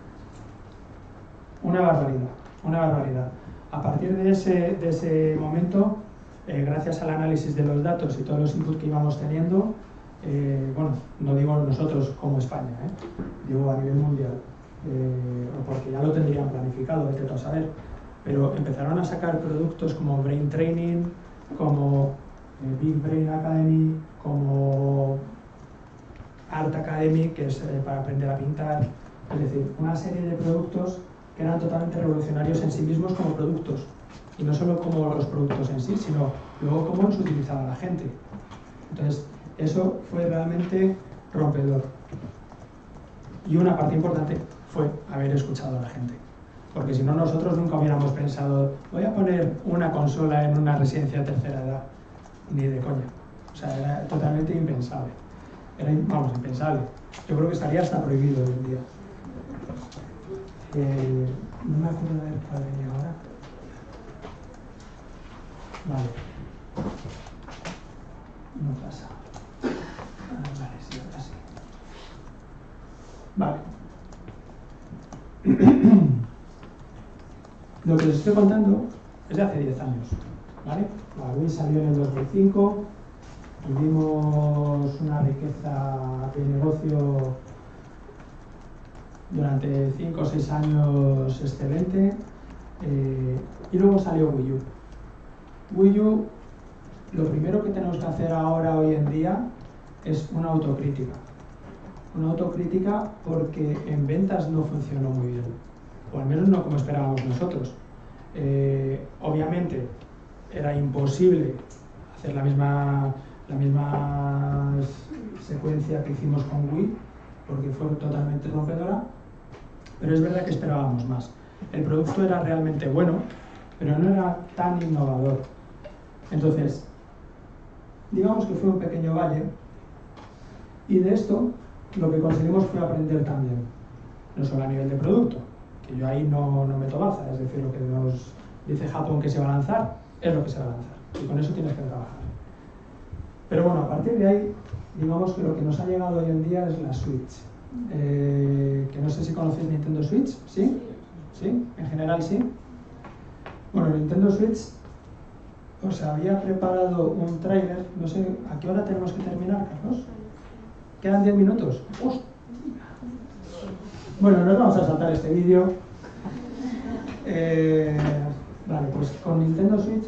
Speaker 2: Una barbaridad, una barbaridad. A partir de ese, de ese momento, eh, gracias al análisis de los datos y todos los inputs que íbamos teniendo, Eh, bueno, no digo nosotros como España, ¿eh? Digo a nivel mundial, eh, porque ya lo tendrían planificado, vete tú a saber, pero empezaron a sacar productos como Brain Training, como eh, Big Brain Academy, como Art Academy, que es eh, para aprender a pintar, es decir, una serie de productos que eran totalmente revolucionarios en sí mismos como productos, y no solo como los productos en sí, sino luego cómo los utilizaba la gente. Entonces, eso fue realmente rompedor. Y una parte importante fue haber escuchado a la gente. Porque si no, nosotros nunca hubiéramos pensado, voy a poner una consola en una residencia de tercera edad. Ni de coña. O sea, era totalmente impensable. Era, vamos, impensable. Yo creo que estaría hasta prohibido hoy en día. Eh, no me acuerdo de cuál venía ahora. Vale. No pasa. Ah, vale, sí, ahora sí. Vale. Lo que les estoy contando es de hace diez años, ¿vale? La Wii salió en el dos mil cinco, tuvimos una riqueza de negocio durante cinco o seis años excelente, eh, y luego salió Wii U. Wii U, lo primero que tenemos que hacer ahora, hoy en día, es una autocrítica. Una autocrítica porque en ventas no funcionó muy bien, o al menos no como esperábamos nosotros. Eh, obviamente era imposible hacer la misma, la misma secuencia que hicimos con Wii, porque fue totalmente rompedora, pero es verdad que esperábamos más. El producto era realmente bueno, pero no era tan innovador. Entonces, digamos que fue un pequeño valle, y de esto lo que conseguimos fue aprender también, no solo a nivel de producto, que yo ahí no, no meto baza, es decir, lo que nos dice Japón que se va a lanzar, es lo que se va a lanzar, y con eso tienes que trabajar. Pero bueno, a partir de ahí, digamos que lo que nos ha llegado hoy en día es la Switch. Eh, que no sé si conocéis Nintendo Switch, ¿sí? ¿Sí? ¿En general sí? Bueno, Nintendo Switch, os había preparado un tráiler, no sé, ¿a qué hora tenemos que terminar, Carlos? ¿Quedan diez minutos? ¡Hostia! Bueno, nos vamos a saltar este vídeo. Eh, vale, pues con Nintendo Switch,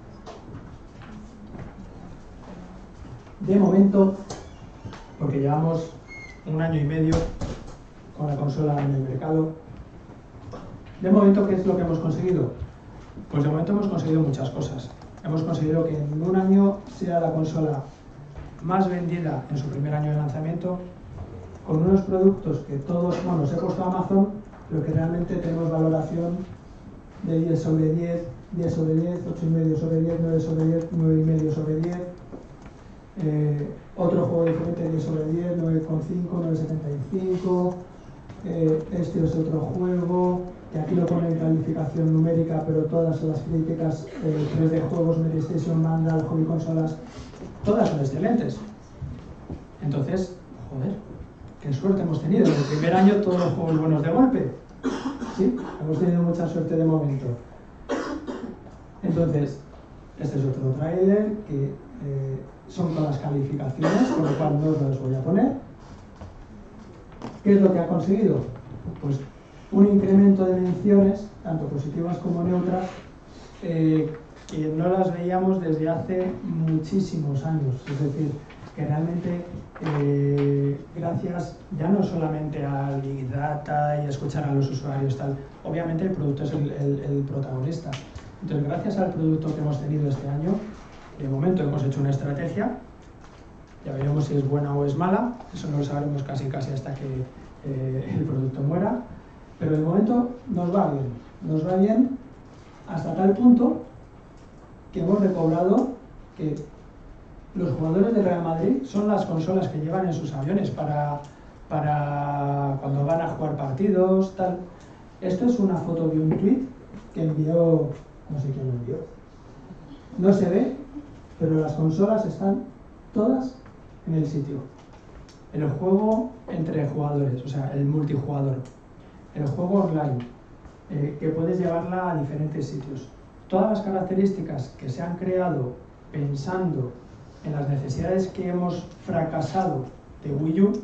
Speaker 2: de momento, porque llevamos un año y medio con la consola en el mercado, de momento, ¿qué es lo que hemos conseguido? Pues de momento hemos conseguido muchas cosas. Hemos conseguido que en un año sea la consola más vendida en su primer año de lanzamiento, con unos productos que todos, bueno, os he puesto a Amazon, pero que realmente tenemos valoración de diez sobre diez, diez sobre diez, ocho y medio sobre diez, nueve sobre diez, nueve y medio sobre diez. Eh, otro juego diferente, diez sobre diez, nueve coma cinco, nueve coma setenta y cinco. Eh, este es otro juego, que aquí lo pone en calificación numérica, pero todas las críticas, eh, tres D juegos, PlayStation, Mandal, Hobby Consolas, todas son excelentes. Entonces, joder, qué suerte hemos tenido. En el primer año todos los juegos buenos de golpe. Sí, hemos tenido mucha suerte de momento. Entonces, este es otro trailer que eh, son todas las calificaciones, con lo cual no os las voy a poner. ¿Qué es lo que ha conseguido? Pues un incremento de menciones, tanto positivas como neutras, eh, que no las veíamos desde hace muchísimos años. Es decir, que realmente, eh, gracias ya no solamente al Big Data y a escuchar a los usuarios, tal, obviamente el producto es el, el, el protagonista. Entonces, gracias al producto que hemos tenido este año, de momento hemos hecho una estrategia, ya veremos si es buena o es mala, eso no lo sabremos casi casi hasta que eh, el producto muera, pero de momento nos va bien, nos va bien hasta tal punto que hemos recobrado que los jugadores de Real Madrid son las consolas que llevan en sus aviones para, para cuando van a jugar partidos, tal. Esto es una foto de un tweet que envió, no sé quién lo envió, no se ve, pero las consolas están todas en el sitio. El juego entre jugadores, o sea, el multijugador, el juego online, eh, que puedes llevarla a diferentes sitios. Todas las características que se han creado pensando en las necesidades que hemos fracasado de Wii U,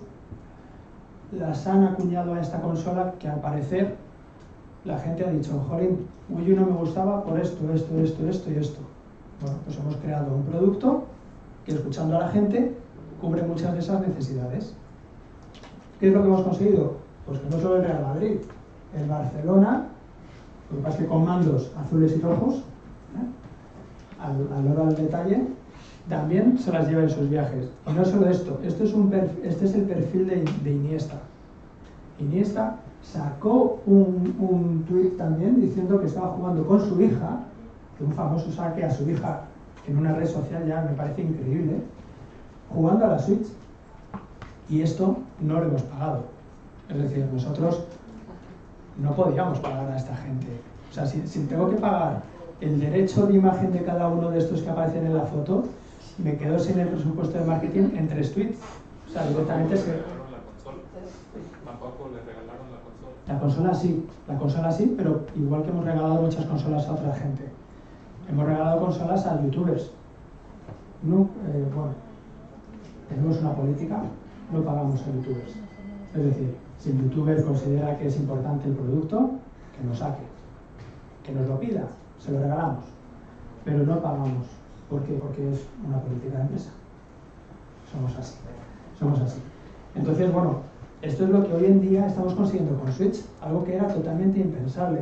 Speaker 2: las han acuñado a esta consola que al parecer la gente ha dicho, jolín, Wii U no me gustaba por esto, esto, esto, esto y esto. Bueno, pues hemos creado un producto que, escuchando a la gente, cubre muchas de esas necesidades. ¿Qué es lo que hemos conseguido? Pues que no solo el Real Madrid, el Barcelona, lo que pasa es que con mandos azules y rojos, ¿eh? al, al oro al detalle, también se las lleva en sus viajes. Y no solo esto, esto es un perfil, este es el perfil de, de Iniesta. Iniesta sacó un, un tuit también diciendo que estaba jugando con su hija, que un famoso saque a su hija en una red social ya me parece increíble, jugando a la Switch. Y esto no lo hemos pagado. Es decir, nosotros no podíamos pagar a esta gente. O sea, si, si tengo que pagar el derecho de imagen de cada uno de estos que aparecen en la foto, me quedo sin el presupuesto de marketing en tres tweets. O sea, directamente se...
Speaker 9: Tampoco le regalaron la consola.
Speaker 2: La consola sí, la consola sí, pero igual que hemos regalado muchas consolas a otra gente. Hemos regalado consolas a youtubers. No, eh, bueno, tenemos una política, no pagamos a youtubers. Es decir, si el youtuber considera que es importante el producto, que nos saque, que nos lo pida, se lo regalamos, pero no pagamos. ¿Por qué? Porque es una política de empresa. Somos así, somos así. Entonces, bueno, esto es lo que hoy en día estamos consiguiendo con Switch, algo que era totalmente impensable.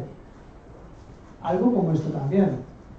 Speaker 2: Algo como esto también.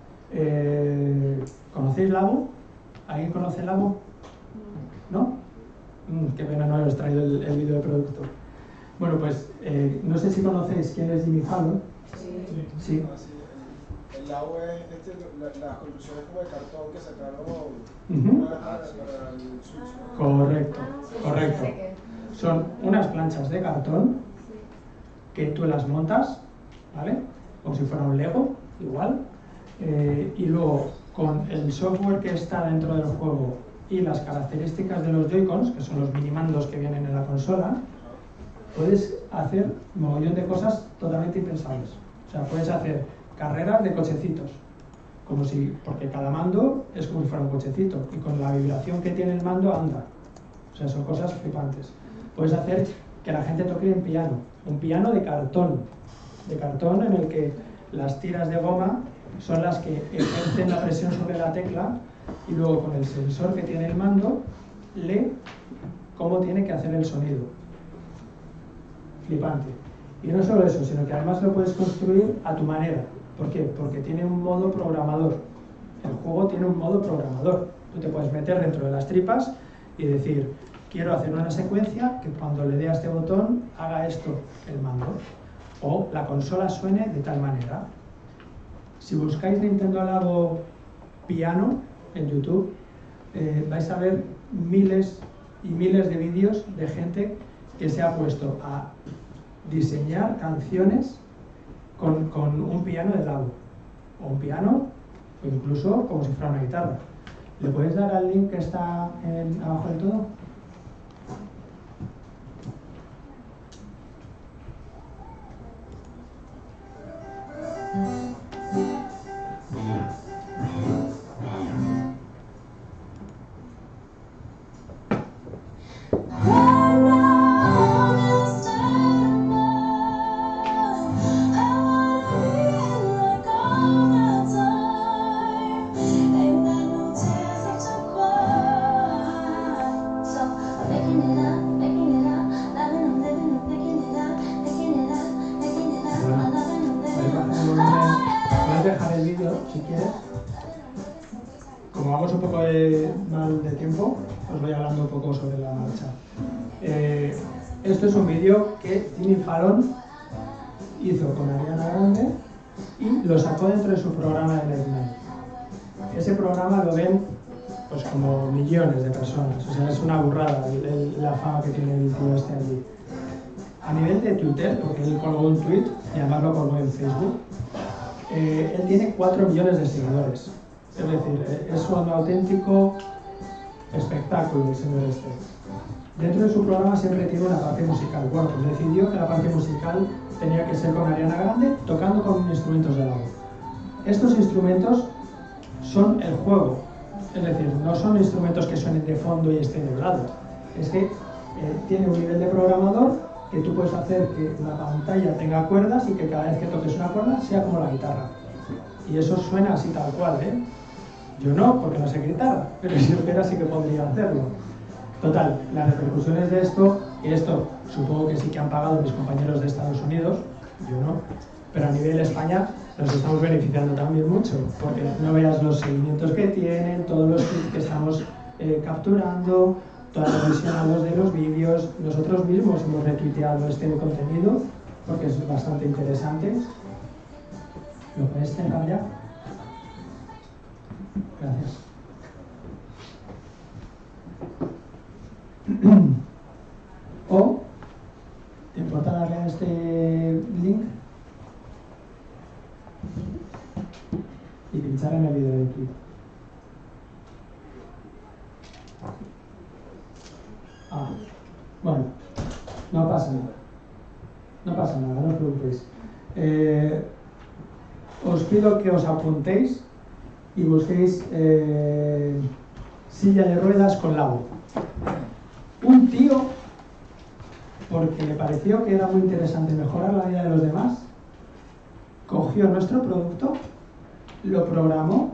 Speaker 2: Eh, ¿Conocéis Labo? ¿Alguien conoce Labo? ¿No? Mm, qué pena no haberos traído el, el vídeo de producto. Bueno, pues eh, no sé si conocéis quién es Jimmy Fallon.
Speaker 9: Sí.
Speaker 2: Sí.
Speaker 9: El Labo es este, la, las conclusiones como de cartón que sacaron
Speaker 2: Uh-huh.
Speaker 9: para, para el Switch.
Speaker 2: Correcto, correcto. Son unas planchas de cartón que tú las montas, ¿vale? Como si fuera un Lego, igual. Eh, y luego, con el software que está dentro del juego y las características de los Joy-Cons, que son los minimandos que vienen en la consola, puedes hacer un montón de cosas totalmente impensables. O sea, puedes hacer carreras de cochecitos, como si, porque cada mando es como si fuera un cochecito, y con la vibración que tiene el mando anda. O sea, son cosas flipantes. Puedes hacer que la gente toque en piano, un piano de cartón, de cartón en el que las tiras de goma son las que ejercen la presión sobre la tecla y luego con el sensor que tiene el mando lee cómo tiene que hacer el sonido. Flipante. Y no solo eso, sino que además lo puedes construir a tu manera. ¿Por qué? Porque tiene un modo programador. El juego tiene un modo programador. Tú te puedes meter dentro de las tripas y decir, quiero hacer una secuencia que cuando le dé a este botón haga esto el mando. O la consola suene de tal manera. Si buscáis Nintendo Labo piano en YouTube, eh, vais a ver miles y miles de vídeos de gente que se ha puesto a diseñar canciones con, con un piano de Labo. O un piano, o incluso como si fuera una guitarra. ¿Le puedes dar al link que está en, abajo del todo? Si quieres, como vamos un poco de, mal de tiempo, os voy hablando un poco sobre la marcha. Eh, esto es un vídeo que Jimmy Fallon hizo con Ariana Grande y lo sacó dentro de su programa de Late Night. Ese programa lo ven pues como millones de personas, o sea, es una burrada el, el, la fama que tiene el tío este allí. A nivel de Twitter, porque él colgó un tweet y además lo colgó en Facebook, Eh, él tiene cuatro millones de seguidores, es decir, es un auténtico espectáculo el señor este. Dentro de su programa siempre tiene una parte musical. Bueno, pues decidió que la parte musical tenía que ser con Ariana Grande tocando con instrumentos de Labo. Estos instrumentos son el juego, es decir, no son instrumentos que suenen de fondo y estén de lado. Es que eh, tiene un nivel de programador que tú puedes hacer que la pantalla tenga cuerdas y que cada vez que toques una cuerda sea como la guitarra. Y eso suena así tal cual, ¿eh? Yo no, porque no sé guitarra, pero si supiera sí que podría hacerlo. Total, las repercusiones de esto, y esto supongo que sí que han pagado mis compañeros de Estados Unidos, yo no, pero a nivel España nos estamos beneficiando también mucho, porque no veas los seguimientos que tienen, todos los clips que estamos eh, capturando, todas las visionados de los vídeos. Nosotros mismos hemos retuiteado este contenido porque es bastante interesante. ¿Lo puedes cerrar ya? Gracias. O, ¿te importa darle a este link? Y pinchar en el vídeo de YouTube. Ah, bueno, no pasa nada. No pasa nada, no os preocupéis. Eh, os pido que os apuntéis y busquéis eh, silla de ruedas con Labo. Un tío, porque le pareció que era muy interesante mejorar la vida de los demás, cogió nuestro producto, lo programó,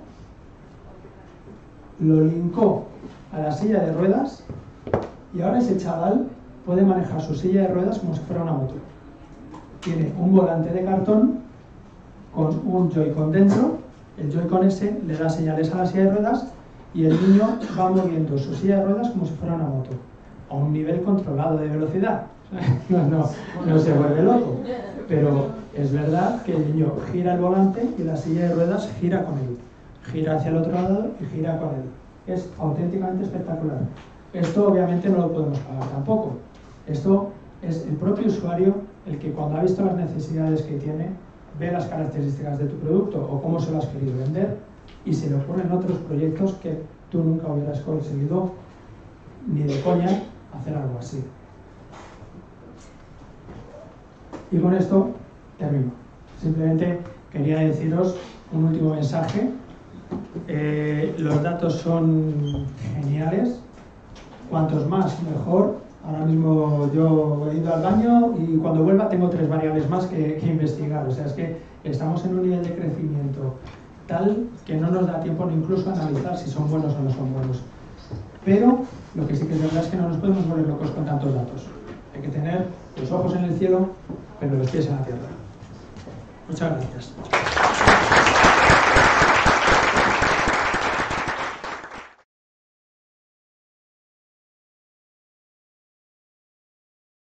Speaker 2: lo linkó a la silla de ruedas y ahora ese chaval puede manejar su silla de ruedas como si fuera una moto. Tiene un volante de cartón con un Joy-Con dentro, el Joy-Con ese le da señales a la silla de ruedas y el niño va moviendo su silla de ruedas como si fuera una moto, a un nivel controlado de velocidad. No, no, no se vuelve loco, pero es verdad que el niño gira el volante y la silla de ruedas gira con él, gira hacia el otro lado y gira con él. Es auténticamente espectacular. Esto obviamente no lo podemos pagar tampoco. Esto es el propio usuario el que cuando ha visto las necesidades que tiene, ve las características de tu producto o cómo se lo has querido vender y se le ocurren otros proyectos que tú nunca hubieras conseguido ni de coña hacer algo así. Y con esto termino. Simplemente quería deciros un último mensaje. Eh, los datos son geniales. Cuantos más, mejor. Ahora mismo yo he ido al baño y cuando vuelva tengo tres variables más que, que investigar. O sea, es que estamos en un nivel de crecimiento tal que no nos da tiempo ni incluso a analizar si son buenos o no son buenos. Pero lo que sí que es verdad es que no nos podemos volver locos con tantos datos. Hay que tener los ojos en el cielo, pero los pies en la tierra. Muchas gracias.